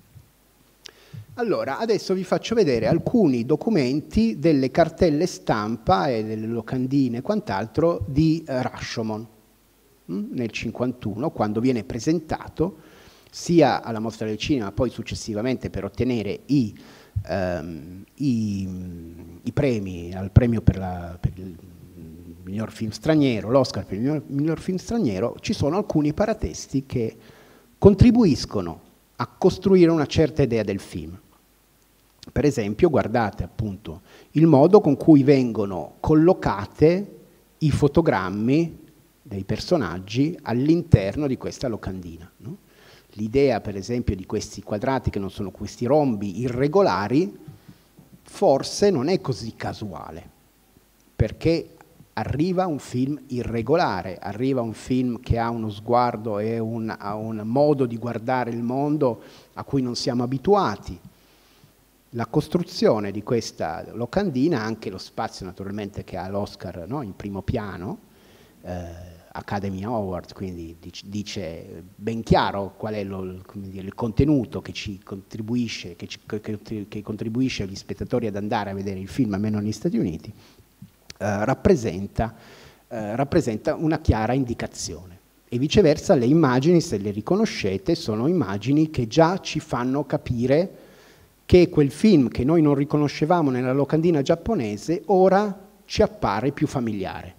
Allora, adesso vi faccio vedere alcuni documenti delle cartelle stampa e delle locandine e quant'altro di eh, Rashomon hm, nel cinquantuno, quando viene presentato sia alla Mostra del Cinema, poi successivamente per ottenere i, ehm, i, i premi, al premio per, la, per il miglior film straniero, l'Oscar per il miglior, miglior film straniero, ci sono alcuni paratesti che contribuiscono a costruire una certa idea del film. Per esempio, guardate appunto il modo con cui vengono collocate i fotogrammi dei personaggi all'interno di questa locandina, no? L'idea, per esempio, di questi quadrati che non sono questi rombi irregolari, forse non è così casuale, perché arriva un film irregolare, arriva un film che ha uno sguardo e un, ha un modo di guardare il mondo a cui non siamo abituati. La costruzione di questa locandina, anche lo spazio naturalmente che ha l'Oscar, no, in primo piano, eh, Academy Award, quindi dice ben chiaro qual è lo, come dire, il contenuto che ci contribuisce, che, ci, che, che contribuisce agli spettatori ad andare a vedere il film, almeno negli Stati Uniti, eh, rappresenta, eh, rappresenta una chiara indicazione. E viceversa le immagini, se le riconoscete, sono immagini che già ci fanno capire che quel film che noi non riconoscevamo nella locandina giapponese ora ci appare più familiare.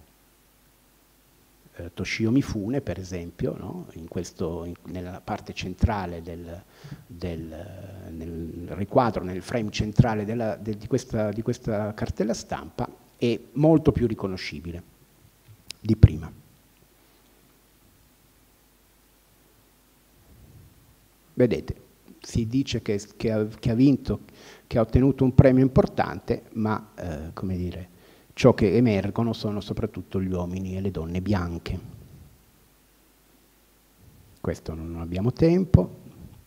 Eh, Toshio Mifune, per esempio, no? in questo, in, nella parte centrale del, del nel riquadro, nel frame centrale della, de, di, questa, di questa cartella stampa, è molto più riconoscibile di prima. Vedete, si dice che, che, ha, che ha vinto, che ha ottenuto un premio importante, ma eh, come dire, ciò che emergono sono soprattutto gli uomini e le donne bianche. Questo non abbiamo tempo.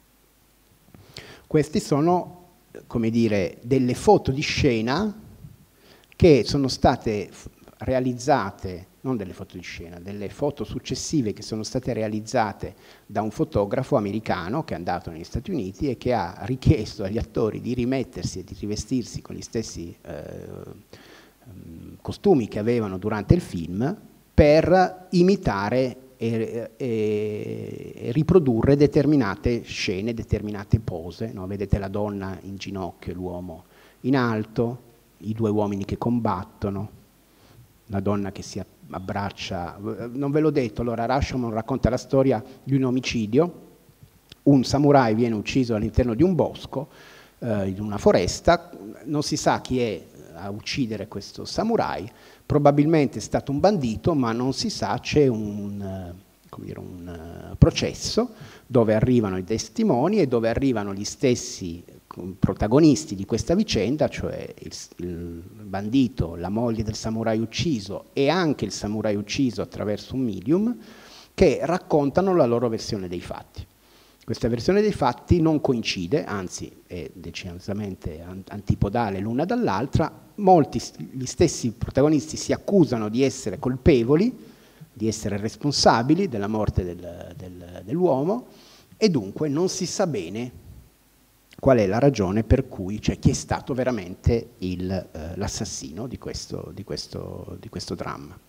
Questi sono, come dire, delle foto di scena che sono state realizzate, non delle foto di scena, delle foto successive che sono state realizzate da un fotografo americano che è andato negli Stati Uniti e che ha richiesto agli attori di rimettersi e di rivestirsi con gli stessi eh, costumi che avevano durante il film per imitare e, e, e riprodurre determinate scene, determinate pose, no? Vedete la donna in ginocchio e l'uomo in alto, i due uomini che combattono, la donna che si abbraccia. Non ve l'ho detto, allora Rashomon racconta la storia di un omicidio, un samurai viene ucciso all'interno di un bosco, eh, in una foresta, non si sa chi è a uccidere questo samurai, probabilmente è stato un bandito, ma non si sa, c'è un, come dire, un processo dove arrivano i testimoni e dove arrivano gli stessi protagonisti di questa vicenda, cioè il, il bandito, la moglie del samurai ucciso e anche il samurai ucciso attraverso un medium, che raccontano la loro versione dei fatti. Questa versione dei fatti non coincide, anzi è decisamente antipodale l'una dall'altra. Molti, gli stessi protagonisti si accusano di essere colpevoli, di essere responsabili della morte del, del, dell'uomo, e dunque non si sa bene qual è la ragione per cui, cioè chi è stato veramente eh, l'assassino di questo, di, questo, di questo dramma.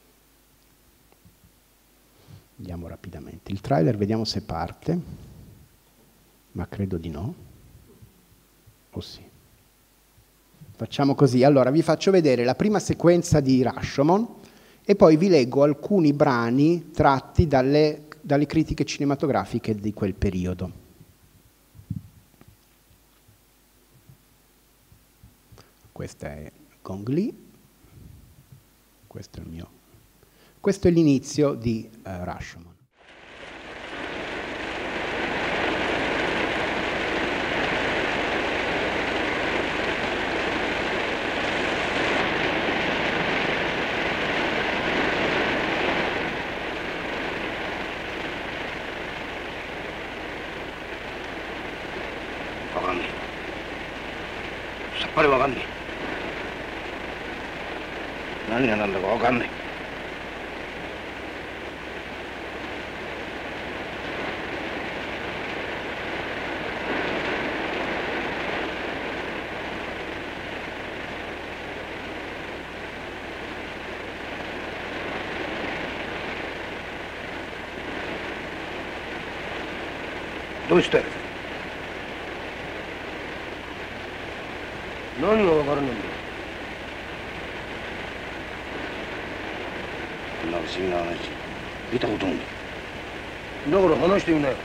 Andiamo rapidamente. Il trailer vediamo se parte, ma credo di no. O sì. Facciamo così. Allora vi faccio vedere la prima sequenza di Rashomon e poi vi leggo alcuni brani tratti dalle, dalle critiche cinematografiche di quel periodo. Questa è Gong Li, questo è il mio. Questo è l'inizio di uh, Rashomon. ぱりわかんねえ。何が何だかわかんない。どうして？何が分からないんだよ。こんな不思議な話見たことない。だから話してみなよ。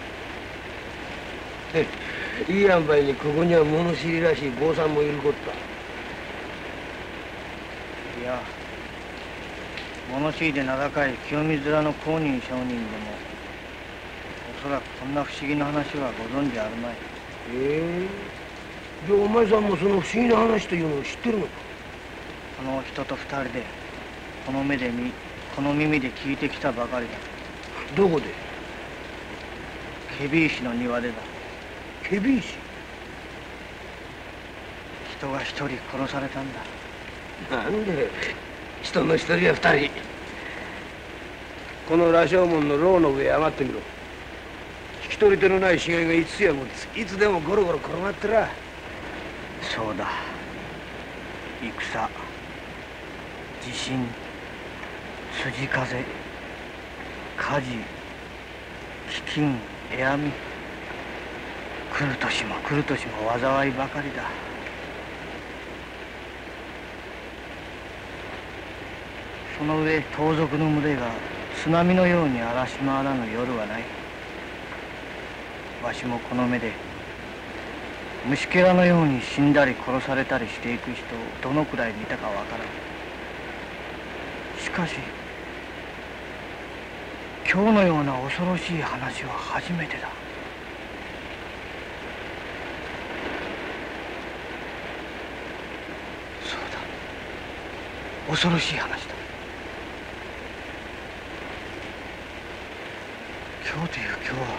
いい塩梅にここには物知りらしい坊さんもいるこった。いや、物知りで名高い清水寺の公認上人でもおそらくこんな不思議な話はご存じあるまい。ええー、じゃあお前さんもその不思議な話というのを知ってるのか。この人と二人でこの目で見この耳で聞いてきたばかりだ。どこで？検非石の庭でだ。検非石？人が一人殺されたんだ。なんで人の一人や二人。この羅生門の牢の上へ上がってみろ。引き取り手のない死骸がいつやもついつでもゴロゴロ転がってら。そうだ。戦、地震、筋風、火事、飢饉、絵網。来る年も来る年も災いばかりだ。その上盗賊の群れが津波のように荒らし回らぬ夜はない。わしもこの目で虫けらのように死んだり殺されたりしていく人をどのくらい見たかわからん。しかし今日のような恐ろしい話は初めてだ。 恐ろしい話だ。今日という今日は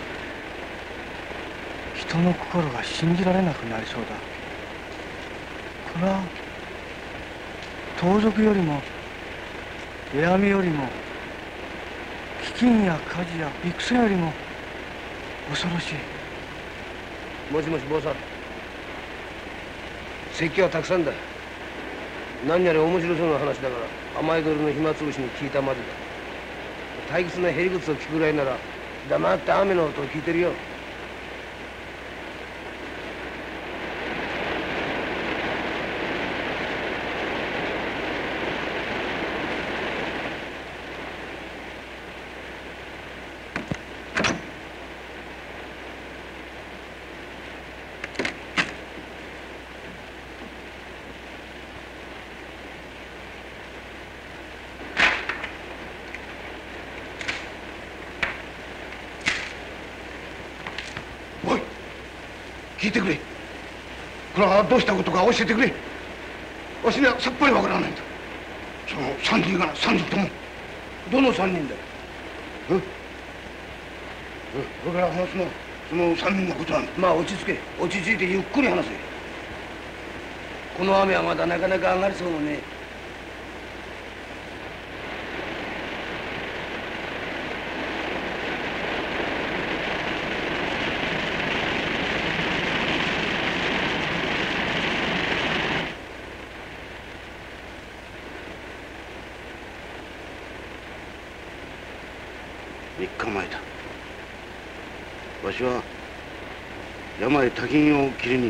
人の心が信じられなくなりそうだ。これは盗賊よりも手網よりも飢饉や火事や戦よりも恐ろしい。もしもし坊さん、説教はたくさんだ。何やら面白そうな話だから甘いどりの暇つぶしに聞いたまでだ。退屈なへり靴を聞くぐらいなら黙って雨の音を聞いてるよ。聞いてくれ。これはどうしたことか教えてくれ。わしにはさっぱりわからないんだ。その三人がな、三人とも。どの三人だよ。うん、これから話すのはその三人のことなんだ。まあ落ち着け。落ち着いてゆっくり話せ。この雨はまだなかなか上がりそうもねえ。みっかまえだ。わしは山へ滝行を切りに行った。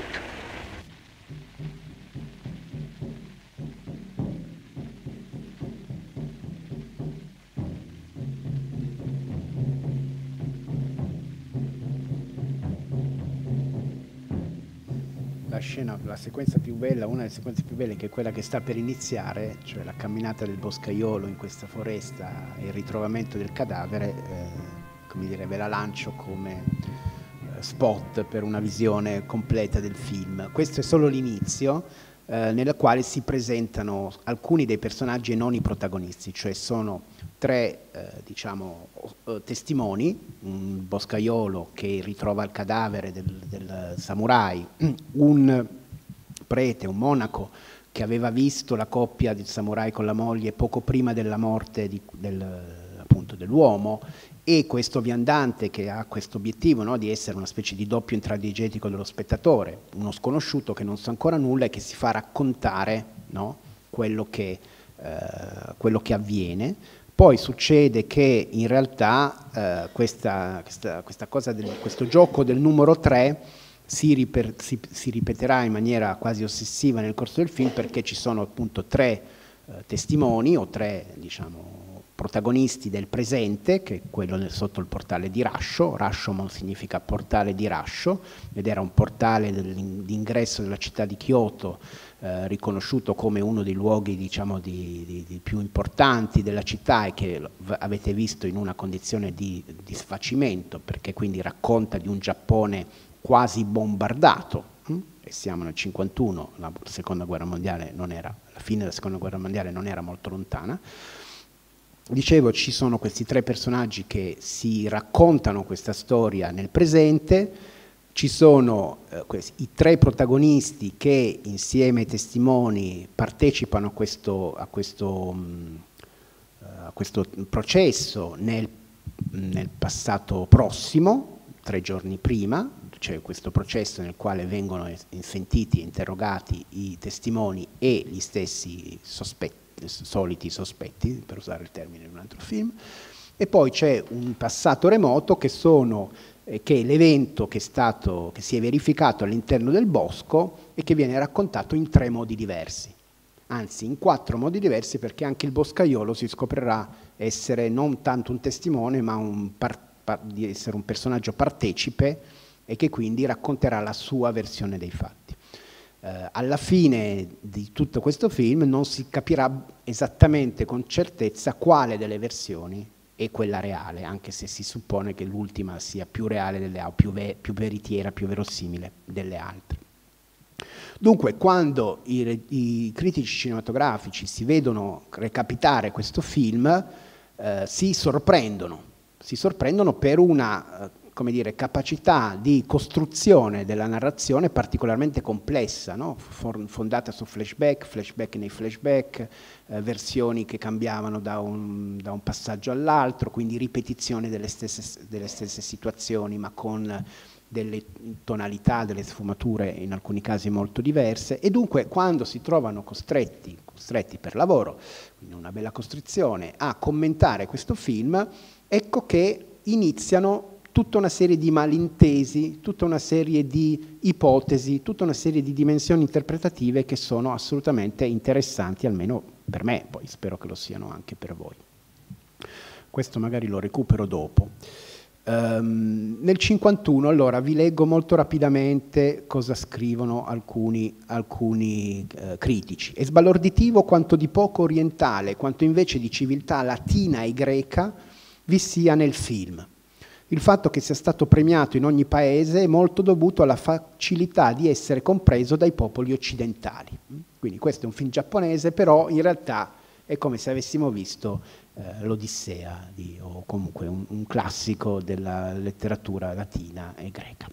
La scena, la sequenza più bella, una delle sequenze più belle, che è quella che sta per iniziare, cioè la camminata del boscaiolo in questa foresta e il ritrovamento del cadavere, eh, come dire, ve la lancio come eh, spot per una visione completa del film. Questo è solo l'inizio, eh, nella quale si presentano alcuni dei personaggi e non i protagonisti, cioè sono tre eh, diciamo, testimoni, un boscaiolo che ritrova il cadavere del, del samurai, un prete, un monaco che aveva visto la coppia del samurai con la moglie poco prima della morte di, del, appunto, dell'uomo, e questo viandante che ha questo obiettivo, no, di essere una specie di doppio intradigetico dello spettatore, uno sconosciuto che non sa ancora nulla e che si fa raccontare, no, quello che, eh, quello che avviene. Poi succede che in realtà eh, questa, questa, questa cosa del, questo gioco del numero tre si, riper, si, si ripeterà in maniera quasi ossessiva nel corso del film, perché ci sono appunto tre eh, testimoni o tre, diciamo, protagonisti del presente, che è quello nel, sotto il portale di Rasho. Rashomon significa portale di Rasho, ed era un portale d'ingresso della città di Kyoto, eh, riconosciuto come uno dei luoghi, diciamo, di, di, di più importanti della città, e che avete visto in una condizione di, di sfacimento, perché quindi racconta di un Giappone quasi bombardato, hm? E siamo nel cinquantuno, la seconda guerra mondiale non era, la fine della seconda guerra mondiale non era molto lontana. Dicevo, ci sono questi tre personaggi che si raccontano questa storia nel presente, ci sono eh, questi, i tre protagonisti che insieme ai testimoni partecipano a questo, a questo, mh, a questo processo nel, nel passato prossimo, tre giorni prima. C'è questo processo nel quale vengono sentiti e interrogati i testimoni e gli stessi sospetti, soliti sospetti, per usare il termine in un altro film, e poi c'è un passato remoto che sono eh, che è l'evento che è stato, che si è verificato all'interno del bosco e che viene raccontato in tre modi diversi, anzi in quattro modi diversi, perché anche il boscaiolo si scoprirà essere non tanto un testimone, ma un par, par, di essere un personaggio partecipe, e che quindi racconterà la sua versione dei fatti. Uh, alla fine di tutto questo film non si capirà esattamente con certezza quale delle versioni è quella reale, anche se si suppone che l'ultima sia più reale delle altre, più, ve più veritiera, più verosimile delle altre. Dunque, quando i, i critici cinematografici si vedono recapitare questo film, eh, si sorprendono, si sorprendono per una, eh, come dire, capacità di costruzione della narrazione particolarmente complessa, no? Fondata su flashback, flashback nei flashback, eh, versioni che cambiavano da un, da un passaggio all'altro, quindi ripetizione delle stesse, delle stesse situazioni, ma con delle tonalità, delle sfumature in alcuni casi molto diverse, e dunque quando si trovano costretti, costretti per lavoro, quindi una bella costrizione, a commentare questo film, ecco che iniziano tutta una serie di malintesi, tutta una serie di ipotesi, tutta una serie di dimensioni interpretative che sono assolutamente interessanti, almeno per me, poi spero che lo siano anche per voi. Questo magari lo recupero dopo. Um, nel cinquantuno, allora, vi leggo molto rapidamente cosa scrivono alcuni, alcuni uh, critici. È sbalorditivo quanto di poco orientale, quanto invece di civiltà latina e greca vi sia nel film. Il fatto che sia stato premiato in ogni paese è molto dovuto alla facilità di essere compreso dai popoli occidentali. Quindi questo è un film giapponese, però in realtà è come se avessimo visto eh, l'Odissea, di, o comunque un, un classico della letteratura latina e greca.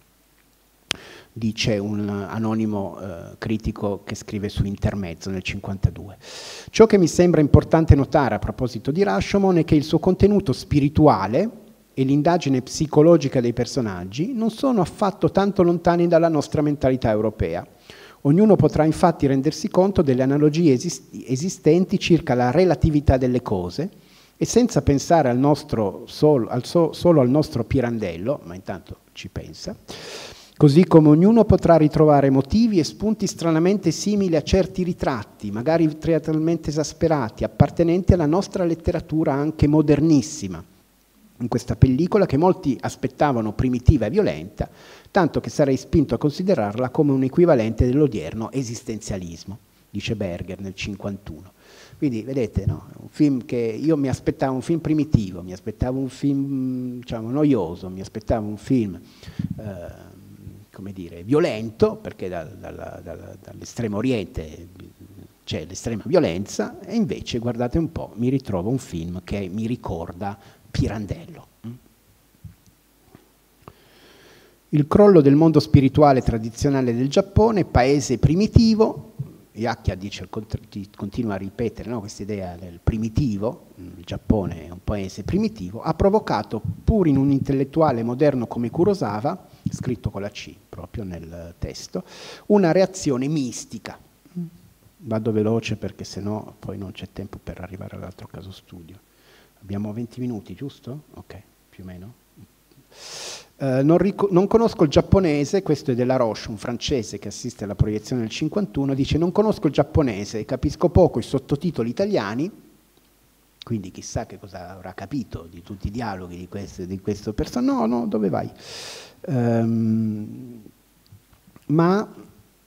Dice un anonimo eh, critico che scrive su Intermezzo nel cinquantadue. Ciò che mi sembra importante notare a proposito di Rashomon è che il suo contenuto spirituale e l'indagine psicologica dei personaggi non sono affatto tanto lontani dalla nostra mentalità europea. Ognuno potrà infatti rendersi conto delle analogie esistenti circa la relatività delle cose e senza pensare al nostro solo, al so, solo al nostro Pirandello, ma intanto ci pensa, così come ognuno potrà ritrovare motivi e spunti stranamente simili a certi ritratti, magari teatralmente esasperati, appartenenti alla nostra letteratura anche modernissima, in questa pellicola che molti aspettavano primitiva e violenta, tanto che sarei spinto a considerarla come un equivalente dell'odierno esistenzialismo, dice Berger nel cinquantuno. Quindi vedete, no? Un film che io mi aspettavo un film primitivo, mi aspettavo un film, diciamo, noioso, mi aspettavo un film eh, come dire, violento, perché da, da, da, da, dall'estremo oriente c'è l'estrema violenza, e invece, guardate un po', mi ritrovo un film che mi ricorda Pirandello. Il crollo del mondo spirituale tradizionale del Giappone, paese primitivo, Hyakkia dice, continua a ripetere, no, questa idea del primitivo, il Giappone è un paese primitivo, ha provocato, pur in un intellettuale moderno come Kurosawa, scritto con la C proprio nel testo, una reazione mistica. Vado veloce perché sennò poi non c'è tempo per arrivare all'altro caso studio. Abbiamo venti minuti, giusto? Ok, più o meno. Uh, non, non conosco il giapponese, questo è della Roche, un francese che assiste alla proiezione del cinquantuno, dice non conosco il giapponese, capisco poco i sottotitoli italiani, quindi chissà che cosa avrà capito di tutti i dialoghi di questo, di questo personaggio. No, no, dove vai? Um, ma...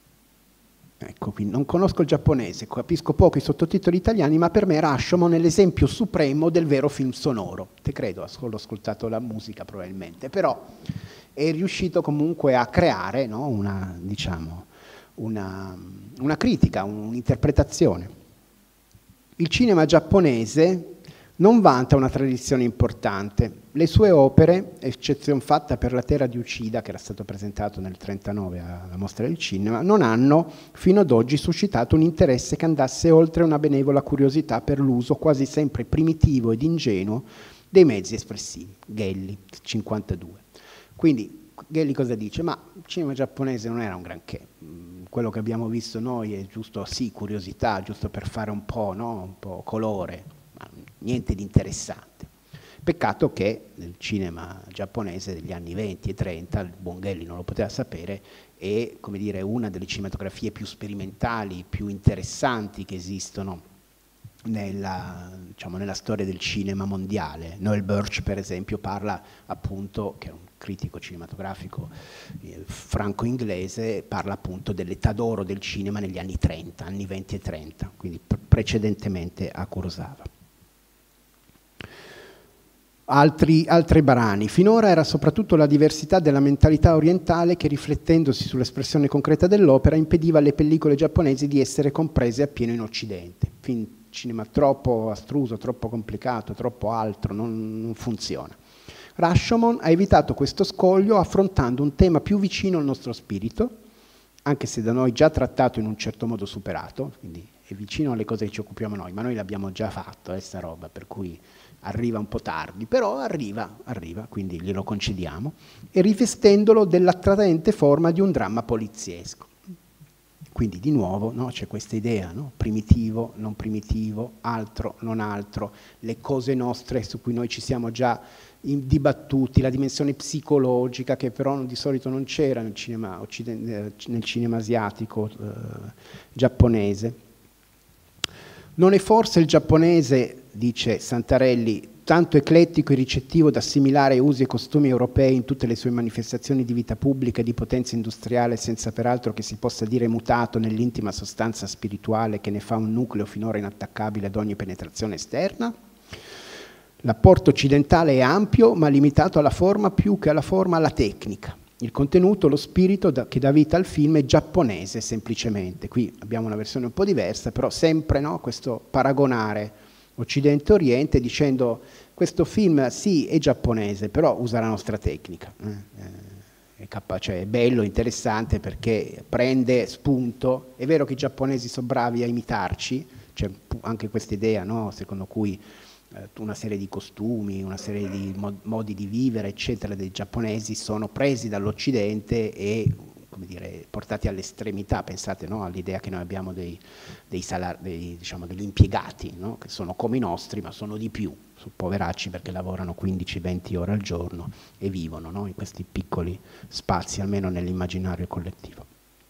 Ecco, quindi non conosco il giapponese, capisco poco i sottotitoli italiani, ma per me Rashomon è l'esempio supremo del vero film sonoro. Te credo, ho ascoltato la musica probabilmente, però è riuscito comunque a creare, no, una, diciamo, una, una critica, un'interpretazione. Il cinema giapponese non vanta una tradizione importante. Le sue opere, eccezion fatta per La terra di Uchida, che era stato presentato nel trentanove alla Mostra del Cinema, non hanno fino ad oggi suscitato un interesse che andasse oltre una benevola curiosità per l'uso quasi sempre primitivo ed ingenuo dei mezzi espressivi. Gelli, cinquantadue. Quindi Gelli cosa dice? Ma il cinema giapponese non era un granché. Quello che abbiamo visto noi è giusto, sì, curiosità, giusto per fare un po', no? Un po' colore, ma niente di interessante. Peccato che nel cinema giapponese degli anni venti e trenta, il buon Gelli non lo poteva sapere, è, come dire, una delle cinematografie più sperimentali, più interessanti che esistono nella, diciamo, nella storia del cinema mondiale. Noel Birch, per esempio, parla appunto, che è un critico cinematografico eh, franco-inglese, parla appunto dell'età d'oro del cinema negli anni trenta, anni venti e trenta, quindi pre precedentemente a Kurosawa. Altri, altri brani. Finora era soprattutto la diversità della mentalità orientale che, riflettendosi sull'espressione concreta dell'opera, impediva alle pellicole giapponesi di essere comprese appieno in Occidente. Fin cinema troppo astruso, troppo complicato, troppo altro, non, non funziona. Rashomon ha evitato questo scoglio affrontando un tema più vicino al nostro spirito, anche se da noi già trattato in un certo modo superato, quindi è vicino alle cose che ci occupiamo noi, ma noi l'abbiamo già fatto, questa roba, per cui arriva un po' tardi, però arriva, arriva, quindi glielo concediamo, e rivestendolo dell'attraente forma di un dramma poliziesco. Quindi di nuovo no, c'è questa idea, no? Primitivo, non primitivo, altro, non altro, le cose nostre su cui noi ci siamo già dibattuti, la dimensione psicologica che però di solito non c'era nel cinema, nel cinema asiatico, eh, giapponese. Non è forse il giapponese, dice Santarelli, tanto eclettico e ricettivo da assimilare usi e costumi europei in tutte le sue manifestazioni di vita pubblica e di potenza industriale, senza peraltro che si possa dire mutato nell'intima sostanza spirituale che ne fa un nucleo finora inattaccabile ad ogni penetrazione esterna? L'apporto occidentale è ampio, ma limitato alla forma più che alla forma alla tecnica. Il contenuto, lo spirito da, che dà vita al film è giapponese semplicemente. Qui abbiamo una versione un po' diversa, però sempre no, questo paragonare Occidente e Oriente dicendo questo film sì è giapponese, però usa la nostra tecnica. Eh, è, capace, è bello, interessante perché prende spunto. È vero che i giapponesi sono bravi a imitarci, c'è anche questa idea no, secondo cui una serie di costumi, una serie di modi di vivere, eccetera, dei giapponesi sono presi dall'Occidente e come dire, portati all'estremità. Pensate no, all'idea che noi abbiamo dei, dei salari, dei, diciamo, degli impiegati no, che sono come i nostri, ma sono di più, sono poveracci perché lavorano quindici venti ore al giorno e vivono no, in questi piccoli spazi, almeno nell'immaginario collettivo.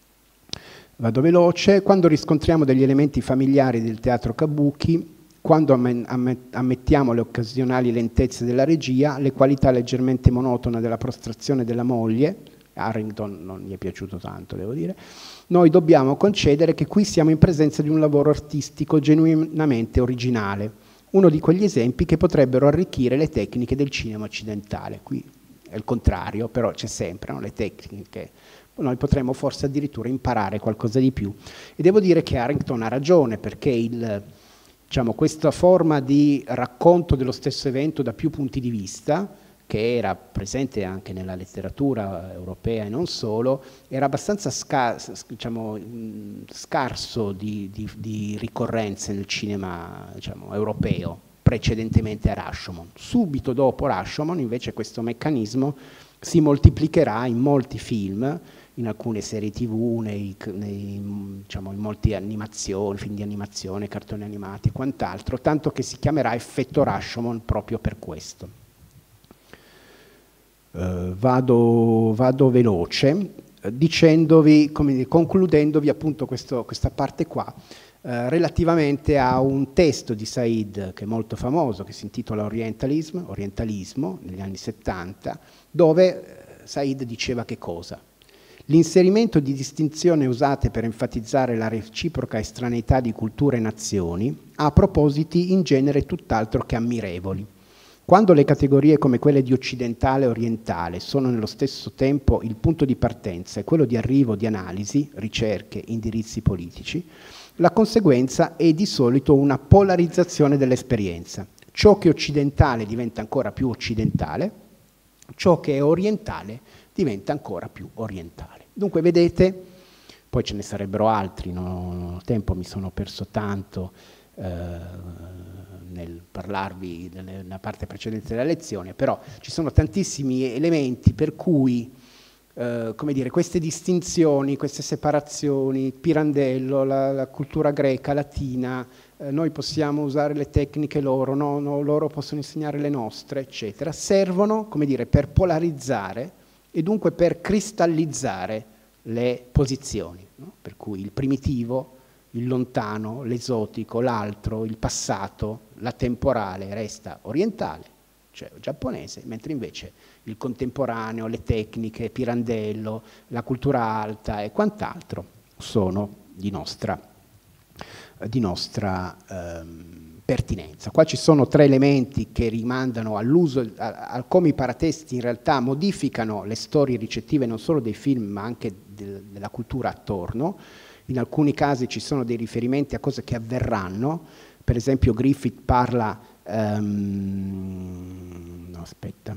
Vado veloce. Quando riscontriamo degli elementi familiari del teatro kabuki, quando ammettiamo le occasionali lentezze della regia, le qualità leggermente monotone della prostrazione della moglie, Harrington non gli è piaciuto tanto, devo dire, noi dobbiamo concedere che qui siamo in presenza di un lavoro artistico genuinamente originale, uno di quegli esempi che potrebbero arricchire le tecniche del cinema occidentale. Qui è il contrario, però c'è sempre no, le tecniche. Noi potremmo forse addirittura imparare qualcosa di più. E devo dire che Harrington ha ragione, perché il... Diciamo, questa forma di racconto dello stesso evento da più punti di vista, che era presente anche nella letteratura europea e non solo, era abbastanza scarso, diciamo, scarso di, di, di ricorrenze nel cinema diciamo, europeo, precedentemente a Rashomon. Subito dopo Rashomon, invece, questo meccanismo si moltiplicherà in molti film, in alcune serie tivù, nei, nei, diciamo, in molte animazioni, film di animazione, cartoni animati e quant'altro, tanto che si chiamerà effetto Rashomon proprio per questo. Uh, vado, vado veloce, uh, dicendovi, come dire, concludendovi appunto questo, questa parte qua, uh, relativamente a un testo di Said che è molto famoso, che si intitola Orientalism, Orientalismo, negli anni settanta, dove uh, Said diceva che cosa? L'inserimento di distinzioni usate per enfatizzare la reciproca estraneità di culture e nazioni ha propositi in genere tutt'altro che ammirevoli. Quando le categorie come quelle di occidentale e orientale sono nello stesso tempo il punto di partenza e quello di arrivo di analisi, ricerche, indirizzi politici, la conseguenza è di solito una polarizzazione dell'esperienza. Ciò che è occidentale diventa ancora più occidentale, ciò che è orientale diventa ancora più orientale. Dunque vedete, poi ce ne sarebbero altri, non ho tempo, mi sono perso tanto eh, nel parlarvi nella parte precedente della lezione, però ci sono tantissimi elementi per cui eh, come dire, queste distinzioni, queste separazioni, Pirandello, la, la cultura greca, latina, eh, noi possiamo usare le tecniche loro, no, no, loro possono insegnare le nostre, eccetera, servono come dire, per polarizzare e dunque per cristallizzare le posizioni, no? Per cui il primitivo, il lontano, l'esotico, l'altro, il passato, la temporale resta orientale, cioè giapponese, mentre invece il contemporaneo, le tecniche, Pirandello, la cultura alta e quant'altro sono di nostra, di nostra ehm, pertinenza. Qua ci sono tre elementi che rimandano all'uso, a, a come i paratesti in realtà modificano le storie ricettive non solo dei film ma anche del, della cultura attorno. In alcuni casi ci sono dei riferimenti a cose che avverranno, per esempio Griffith parla, um, no aspetta,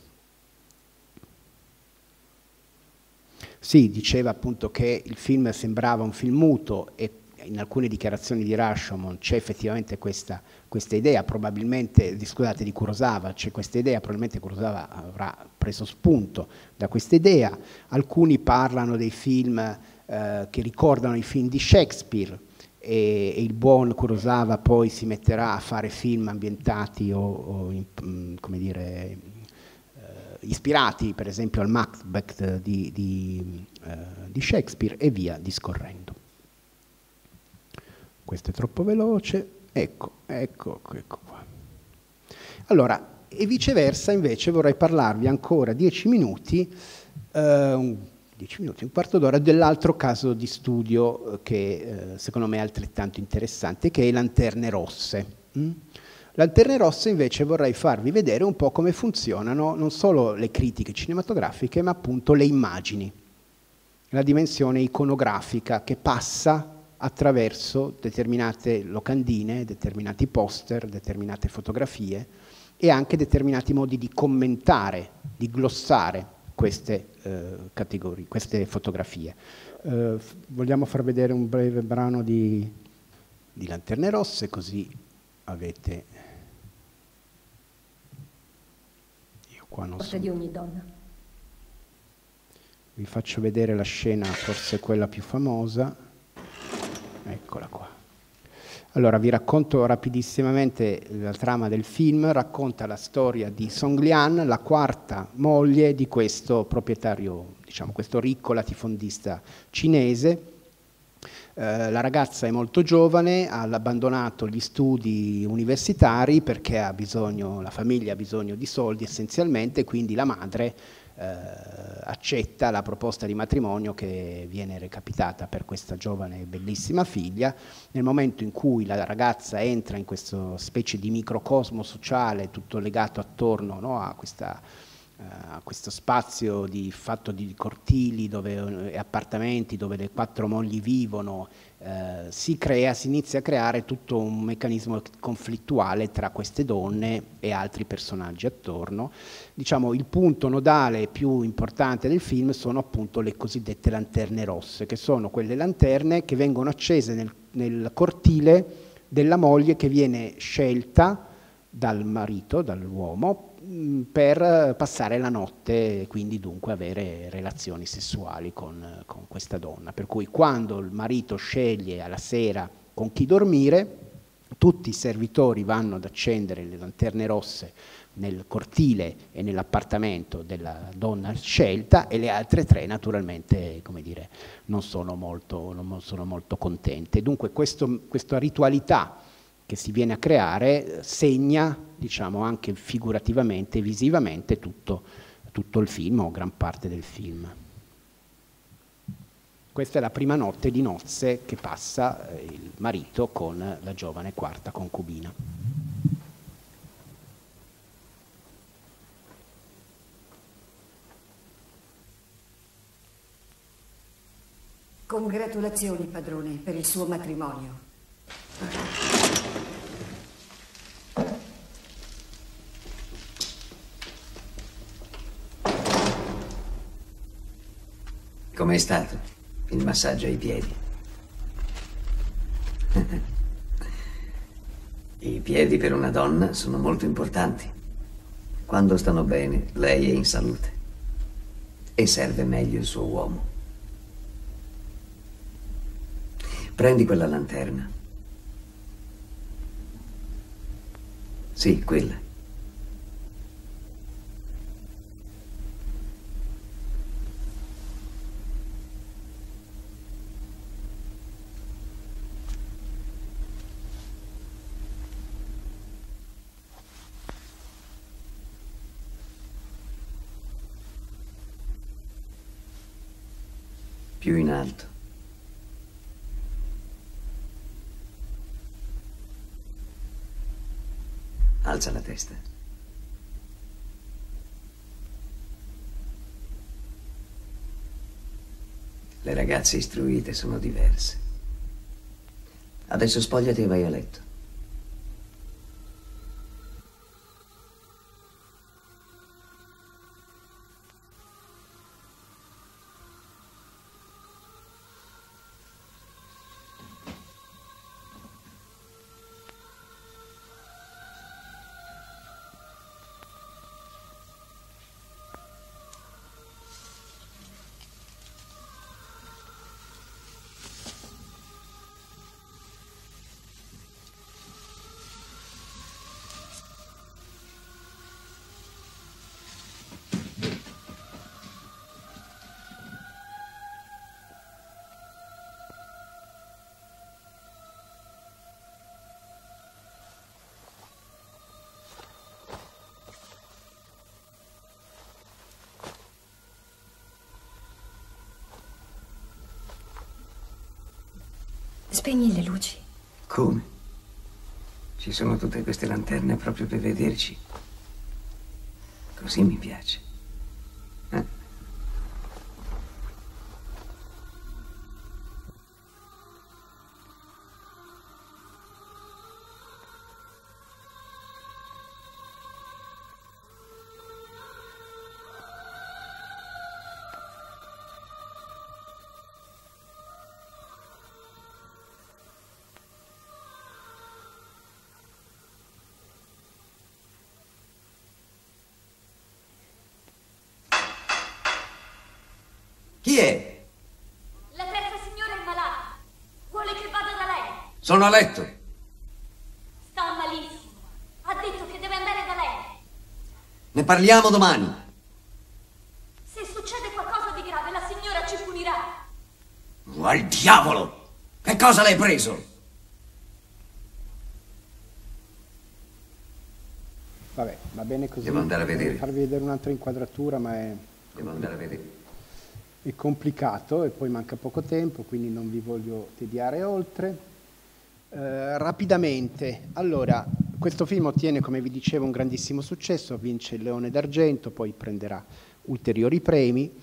sì, diceva appunto che il film sembrava un film muto e in alcune dichiarazioni di Rashomon c'è effettivamente questa, questa idea, probabilmente, scusate, di Kurosawa, c'è questa idea, probabilmente Kurosawa avrà preso spunto da questa idea. Alcuni parlano dei film eh, che ricordano i film di Shakespeare e, e il buon Kurosawa poi si metterà a fare film ambientati o, o in, come dire, eh, ispirati per esempio al Macbeth di, di, eh, di Shakespeare e via discorrendo. Questo è troppo veloce, ecco, ecco, ecco qua. Allora, e viceversa invece vorrei parlarvi ancora dieci minuti, eh, un, dieci minuti, un quarto d'ora dell'altro caso di studio che eh, secondo me è altrettanto interessante, che è Lanterne Rosse. Mm? Lanterne Rosse invece vorrei farvi vedere un po' come funzionano non solo le critiche cinematografiche, ma appunto le immagini, la dimensione iconografica che passa attraverso determinate locandine, determinati poster, determinate fotografie e anche determinati modi di commentare, di glossare queste eh, categorie, queste fotografie. Eh, vogliamo far vedere un breve brano di, di Lanterne Rosse, così avete... Io qua non so... di ogni donna. Vi faccio vedere la scena, forse quella più famosa. Eccola qua. Allora vi racconto rapidissimamente la trama del film. Racconta la storia di Song Lian, la quarta moglie di questo proprietario, diciamo questo ricco latifondista cinese. Eh, la ragazza è molto giovane, ha abbandonato gli studi universitari perché ha bisogno, la famiglia ha bisogno di soldi essenzialmente, quindi la madre eh, accetta la proposta di matrimonio che viene recapitata per questa giovane e bellissima figlia. Nel momento in cui la ragazza entra in questa specie di microcosmo sociale tutto legato attorno, no, a questa a questo spazio di, fatto di cortili dove, e appartamenti dove le quattro mogli vivono, eh, si crea, si inizia a creare tutto un meccanismo conflittuale tra queste donne e altri personaggi attorno. Diciamo, il punto nodale più importante del film sono appunto le cosiddette lanterne rosse, che sono quelle lanterne che vengono accese nel, nel cortile della moglie che viene scelta dal marito, dall'uomo, per passare la notte, quindi dunque avere relazioni sessuali con, con questa donna. Per cui quando il marito sceglie alla sera con chi dormire, tutti i servitori vanno ad accendere le lanterne rosse nel cortile e nell'appartamento della donna scelta e le altre tre naturalmente, come dire, non sono molto, non sono molto contente. Dunque questo, questa ritualità che si viene a creare segna, diciamo, anche figurativamente, visivamente tutto, tutto il film o gran parte del film. Questa è la prima notte di nozze che passa eh, il marito con la giovane quarta concubina. Congratulazioni, padrone, per il suo matrimonio. Com'è stato il massaggio ai piedi? I piedi per una donna sono molto importanti. Quando stanno bene, lei è in salute e serve meglio il suo uomo. Prendi quella lanterna. Sì, quella. Più in alto. Alza la testa. Le ragazze istruite sono diverse. Adesso spogliati e vai a letto. Spegni le luci. Come? Ci sono tutte queste lanterne proprio per vederci. Così mi piace. Eh? Chi è? La terza signora è malata. Vuole che vada da lei. Sono a letto. Sta malissimo. Ha detto che deve andare da lei. Ne parliamo domani. Se succede qualcosa di grave, la signora ci punirà. Oh, al diavolo! Che cosa l'hai preso? Vabbè, va bene così. Devo andare a vedere. Devo farvi vedere un'altra inquadratura, ma è... Devo andare a vedere. È complicato e poi manca poco tempo, quindi non vi voglio tediare oltre. Eh, rapidamente, allora, questo film ottiene, come vi dicevo, un grandissimo successo, vince il Leone d'Argento, poi prenderà ulteriori premi.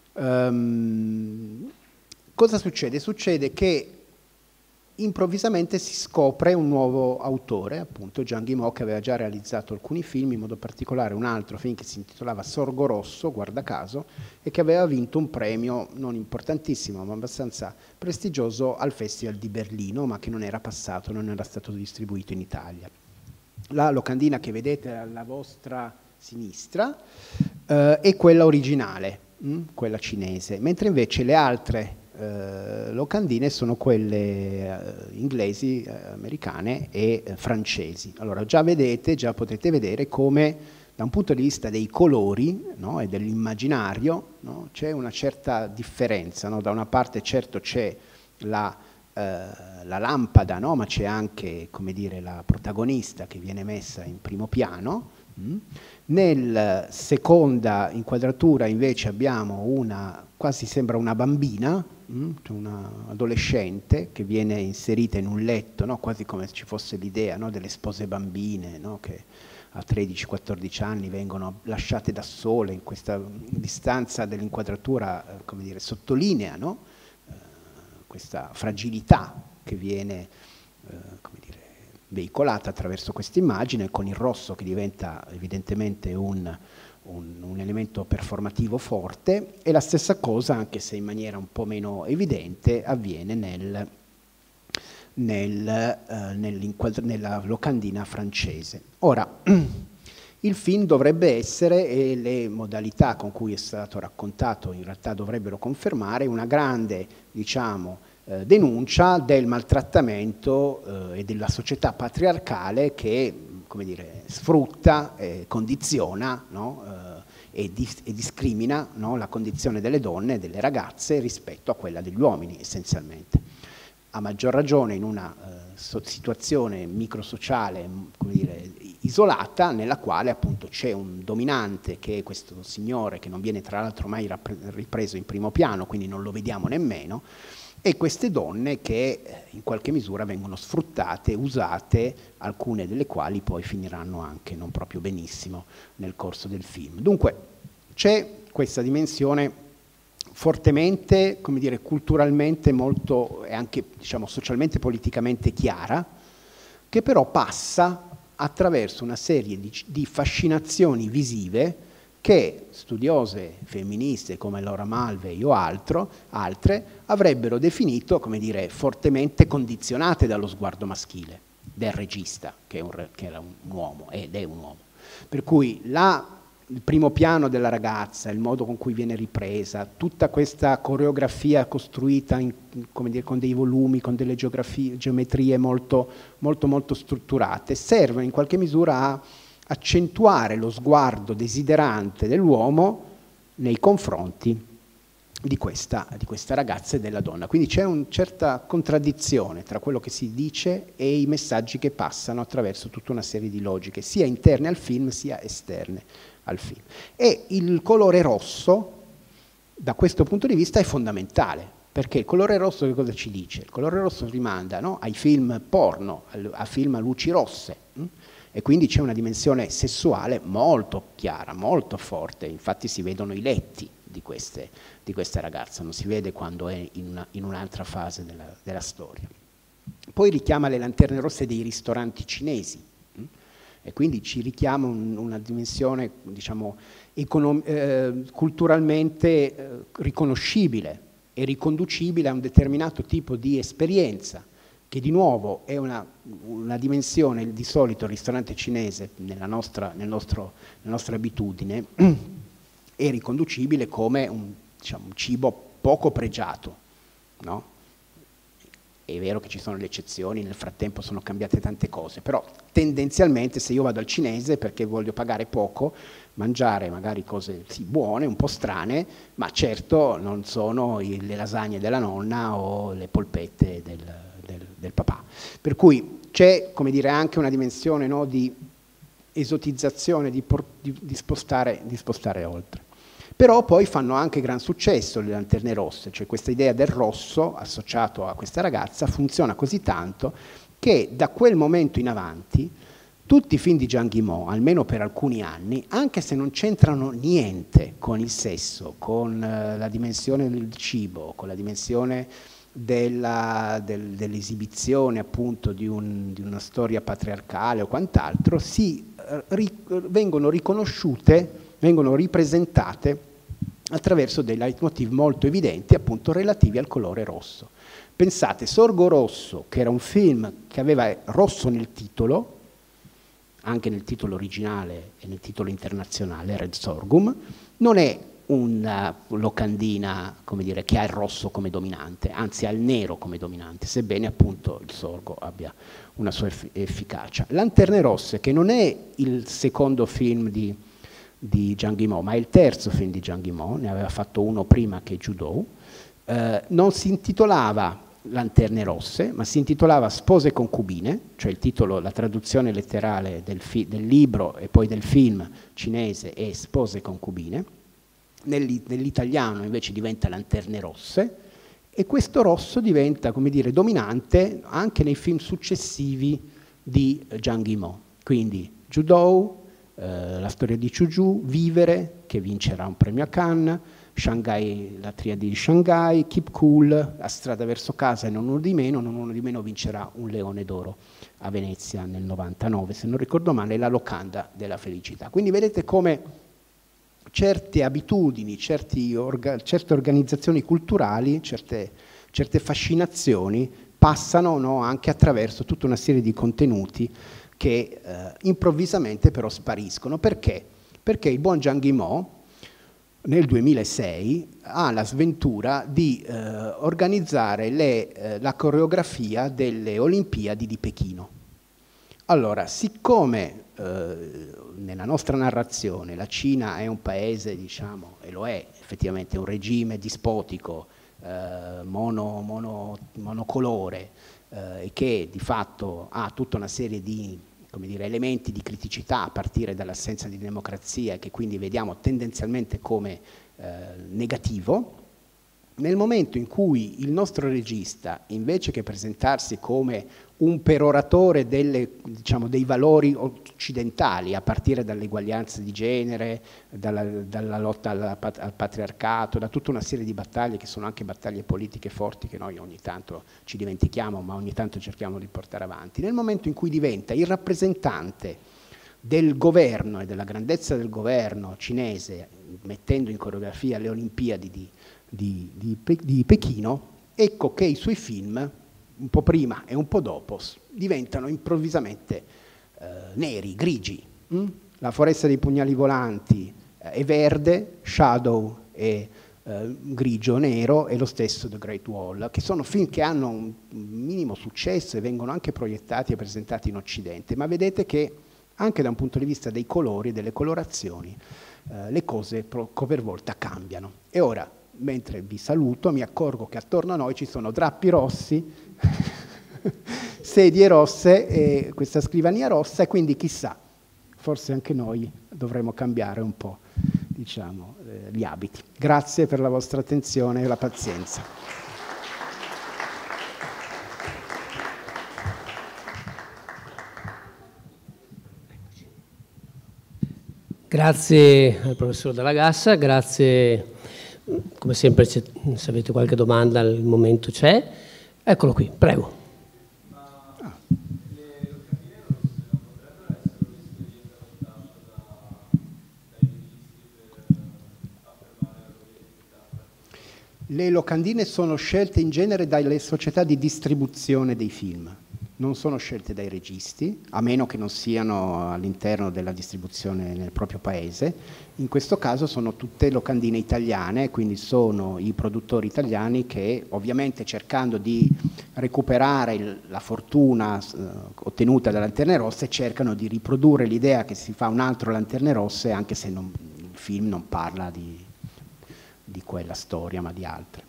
Um, cosa succede? Succede che improvvisamente si scopre un nuovo autore, appunto Jean Guimau, che aveva già realizzato alcuni film, in modo particolare un altro film che si intitolava Sorgo Rosso, guarda caso, e che aveva vinto un premio non importantissimo ma abbastanza prestigioso al Festival di Berlino, ma che non era passato, non era stato distribuito in Italia. La locandina che vedete alla vostra sinistra eh, è quella originale, mh, quella cinese, mentre invece le altre Uh, locandine sono quelle uh, inglesi, uh, americane e uh, francesi. Allora già vedete, già potete vedere come da un punto di vista dei colori, no, e dell'immaginario, no, c'è una certa differenza, no? Da una parte certo c'è la, uh, la lampada, no? Ma c'è anche, come dire, la protagonista che viene messa in primo piano. Mm. Nella seconda inquadratura invece abbiamo una, quasi sembra una bambina, mm, cioè una adolescente che viene inserita in un letto, no? Quasi come se ci fosse l'idea, no? Delle spose bambine, no? Che a tredici quattordici anni vengono lasciate da sole. In questa distanza dell'inquadratura, eh, come dire, sottolinea, no? eh, questa fragilità che viene eh, come dire, veicolata attraverso questa immagine, con il rosso che diventa evidentemente un, un, un elemento performativo forte, e la stessa cosa, anche se in maniera un po' meno evidente, avviene nel, nel, eh, nella locandina francese. Ora, il film dovrebbe essere, e le modalità con cui è stato raccontato in realtà dovrebbero confermare, una grande, diciamo, Eh, denuncia del maltrattamento eh, e della società patriarcale che, come dire, sfrutta, eh, condiziona, no? eh, e, dis e discrimina, no? La condizione delle donne e delle ragazze rispetto a quella degli uomini, essenzialmente. A maggior ragione in una eh, situazione microsociale, come dire, isolata, nella quale appunto c'è un dominante che è questo signore, che non viene tra l'altro mai ripreso in primo piano, quindi non lo vediamo nemmeno, e queste donne che in qualche misura vengono sfruttate, usate, alcune delle quali poi finiranno anche non proprio benissimo nel corso del film. Dunque c'è questa dimensione fortemente, come dire, culturalmente molto e anche, diciamo, socialmente politicamente chiara, che però passa attraverso una serie di, di fascinazioni visive che studiose femministe come Laura Mulvey o altro, altre avrebbero definito, come dire, fortemente condizionate dallo sguardo maschile del regista, che, è un, che era un uomo ed è un uomo. Per cui la, il primo piano della ragazza, il modo con cui viene ripresa, tutta questa coreografia costruita in, come dire, con dei volumi, con delle geometrie molto, molto, molto strutturate, servono in qualche misura a accentuare lo sguardo desiderante dell'uomo nei confronti di questa, di questa ragazza e della donna. Quindi c'è una certa contraddizione tra quello che si dice e i messaggi che passano attraverso tutta una serie di logiche, sia interne al film sia esterne al film. E il colore rosso, da questo punto di vista, è fondamentale, perché il colore rosso che cosa ci dice? Il colore rosso rimanda, no, ai film porno, a film a luci rosse, hm? E quindi c'è una dimensione sessuale molto chiara, molto forte, infatti si vedono i letti di queste, di queste ragazze, non si vede quando è in, una, in un'altra fase della, della storia. Poi richiama le lanterne rosse dei ristoranti cinesi, hm? E quindi ci richiama un, una dimensione, diciamo, econom- eh, culturalmente eh, riconoscibile e riconducibile a un determinato tipo di esperienza, che di nuovo è una, una dimensione, di solito il ristorante cinese nella nostra, nel nostro, nella nostra abitudine è riconducibile come un, diciamo, un cibo poco pregiato, no? È vero che ci sono le eccezioni, nel frattempo sono cambiate tante cose, però tendenzialmente se io vado al cinese perché voglio pagare poco, mangiare magari cose sì, buone, un po' strane, ma certo non sono i, le lasagne della nonna o le polpette del Del, del papà. Per cui c'è, come dire, anche una dimensione, no, di esotizzazione, di, por, di, di, spostare, di spostare oltre. Però poi fanno anche gran successo le lanterne rosse, cioè questa idea del rosso associato a questa ragazza funziona così tanto che da quel momento in avanti tutti i film di Zhang Yimou, almeno per alcuni anni, anche se non c'entrano niente con il sesso, con eh, la dimensione del cibo, con la dimensione Della, del, dell'esibizione appunto di, un, di una storia patriarcale o quant'altro, si eh, ri, vengono riconosciute, vengono ripresentate attraverso dei leitmotiv molto evidenti, appunto relativi al colore rosso. Pensate, Sorgo Rosso, che era un film che aveva rosso nel titolo, anche nel titolo originale e nel titolo internazionale, Red Sorghum, non è una locandina, come dire, che ha il rosso come dominante, anzi ha il nero come dominante, sebbene appunto il sorgo abbia una sua eff- efficacia. Lanterne Rosse, che non è il secondo film di, di Zhang Yimou, ma è il terzo film di Zhang Yimou, ne aveva fatto uno prima che Judou, eh, non si intitolava Lanterne Rosse, ma si intitolava Spose concubine, cioè il titolo, la traduzione letterale del, fi- del libro e poi del film cinese è Spose concubine. Nell'italiano invece diventa Lanterne Rosse e questo rosso diventa, come dire, dominante anche nei film successivi di Zhang Yimou, quindi Judou, eh, la storia di Chuju, Vivere, che vincerà un premio a Cannes, Shanghai, la triade di Shanghai, Keep Cool, A strada verso casa e non uno di meno, non uno di meno vincerà un Leone d'Oro a Venezia nel novantanove, se non ricordo male, la locanda della felicità. Quindi vedete come certe abitudini, certi orga, certe organizzazioni culturali, certe, certe fascinazioni passano, no, anche attraverso tutta una serie di contenuti che eh, improvvisamente però spariscono. Perché? Perché il buon Zhang Yimou nel duemilasei ha la sventura di eh, organizzare le, eh, la coreografia delle Olimpiadi di Pechino. Allora, siccome eh, nella nostra narrazione la Cina è un paese, diciamo, e lo è effettivamente, un regime dispotico, eh, mono, mono, monocolore, eh, e che di fatto ha tutta una serie di, come dire, elementi di criticità a partire dall'assenza di democrazia, che quindi vediamo tendenzialmente come eh, negativo, Nel momento in cui il nostro regista, invece che presentarsi come un peroratore delle, diciamo, dei valori occidentali, a partire dall'eguaglianza di genere, dalla, dalla lotta alla, al patriarcato, da tutta una serie di battaglie che sono anche battaglie politiche forti che noi ogni tanto ci dimentichiamo, ma ogni tanto cerchiamo di portare avanti, nel momento in cui diventa il rappresentante del governo e della grandezza del governo cinese, mettendo in coreografia le Olimpiadi di Di, di, di Pechino, ecco che i suoi film, un po' prima e un po' dopo, diventano improvvisamente eh, neri, grigi. Mm? La foresta dei pugnali volanti eh, è verde, Shadow è eh, grigio, nero, e lo stesso The Great Wall, che sono film che hanno un minimo successo e vengono anche proiettati e presentati in Occidente, ma vedete che anche da un punto di vista dei colori e delle colorazioni eh, le cose poco per volta cambiano. E ora, mentre vi saluto, mi accorgo che attorno a noi ci sono drappi rossi, sedie rosse e questa scrivania rossa, e quindi chissà, forse anche noi dovremo cambiare un po', diciamo, eh, gli abiti. Grazie per la vostra attenzione e la pazienza. Grazie al professor Dalla Gassa, grazie. Come sempre, se avete qualche domanda, il momento c'è. Eccolo qui, prego. Ma le locandine rosse non potrebbero essere un'esperienza adottata da, dai registi per affermare la loro identità? Le locandine sono scelte in genere dalle società di distribuzione dei film. Non sono scelte dai registi, a meno che non siano all'interno della distribuzione nel proprio paese. In questo caso sono tutte locandine italiane, quindi sono i produttori italiani che, ovviamente cercando di recuperare il, la fortuna eh, ottenuta da Lanterne Rosse, cercano di riprodurre l'idea che si fa un altro Lanterne Rosse, anche se non, il film non parla di, di quella storia, ma di altre.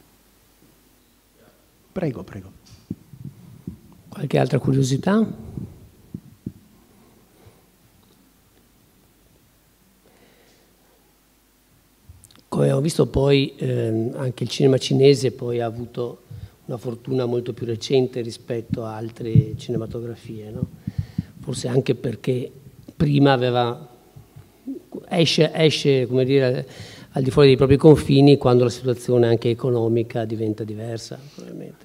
Prego, prego. Qualche altra curiosità? Come ho visto poi ehm, anche il cinema cinese poi ha avuto una fortuna molto più recente rispetto a altre cinematografie, no? Forse anche perché prima aveva, esce, esce come dire, al di fuori dei propri confini quando la situazione anche economica diventa diversa, probabilmente.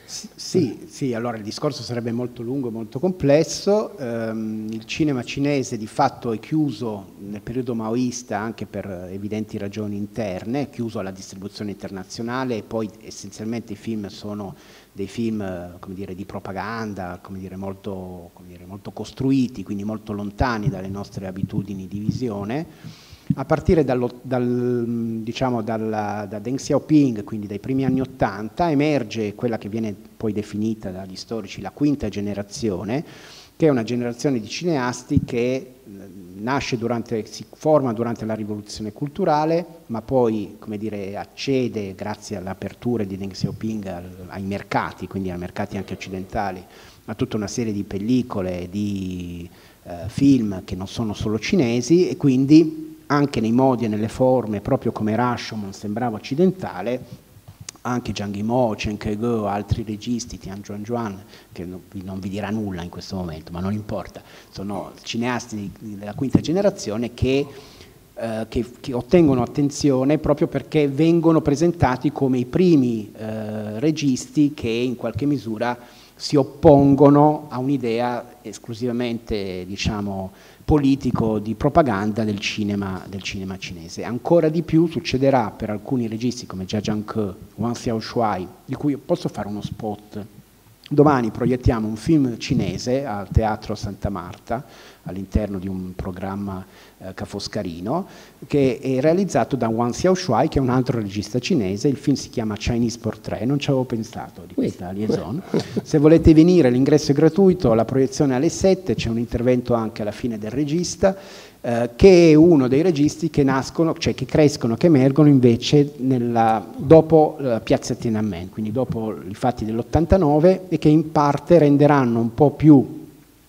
Sì, sì, allora il discorso sarebbe molto lungo, molto complesso. Um, il cinema cinese di fatto è chiuso nel periodo maoista anche per evidenti ragioni interne, è chiuso alla distribuzione internazionale, e poi essenzialmente i film sono dei film, come dire, di propaganda, come dire, molto, come dire, molto costruiti, quindi molto lontani dalle nostre abitudini di visione. A partire dallo, dal, diciamo, dalla, da Deng Xiaoping, quindi dai primi anni Ottanta, emerge quella che viene poi definita dagli storici la quinta generazione, che è una generazione di cineasti che nasce durante, si forma durante la rivoluzione culturale, ma poi, come dire, accede, grazie all'apertura di Deng Xiaoping, al, ai mercati, quindi ai mercati anche occidentali, a tutta una serie di pellicole, di eh, film che non sono solo cinesi, e quindi anche nei modi e nelle forme, proprio come Rashomon sembrava occidentale, anche Zhang Yimou, Chen Kaige, altri registi, Tian Juan, che non, non vi dirà nulla in questo momento, ma non importa, sono cineasti della quinta generazione che, eh, che, che ottengono attenzione proprio perché vengono presentati come i primi eh, registi che in qualche misura si oppongono a un'idea esclusivamente, diciamo, politico di propaganda del cinema, del cinema cinese. Ancora di più succederà per alcuni registi come Jia Zhangke, Wang Xiaoshuai, di cui posso fare uno spot. Domani proiettiamo un film cinese al Teatro Santa Marta, all'interno di un programma eh, Ca' Foscarino, che è realizzato da Wang Xiaoshuai, che è un altro regista cinese. Il film si chiama Chinese Portrait, non ci avevo pensato di questa liaison. Se volete venire, l'ingresso è gratuito, la proiezione alle sette, c'è un intervento anche alla fine del regista, eh, che è uno dei registi che nascono, cioè che crescono, che emergono invece nella, dopo la piazza Tiananmen, quindi dopo i fatti dell'ottantanove, e che in parte renderanno un po' più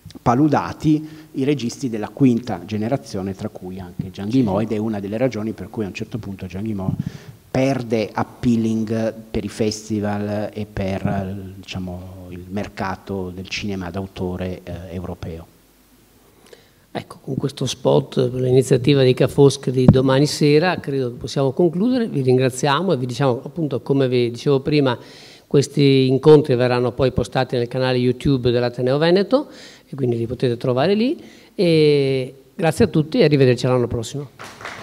paludati i registi della quinta generazione, tra cui anche Zhang Yimou, ed è una delle ragioni per cui a un certo punto Zhang Yimou perde appealing per i festival e per, diciamo, il mercato del cinema d'autore eh, europeo. Ecco, con questo spot per l'iniziativa di Ca' Fosca di domani sera credo che possiamo concludere. Vi ringraziamo e vi diciamo, appunto, come vi dicevo prima, questi incontri verranno poi postati nel canale YouTube dell'Ateneo Veneto e quindi li potete trovare lì. E grazie a tutti e arrivederci l'anno prossimo.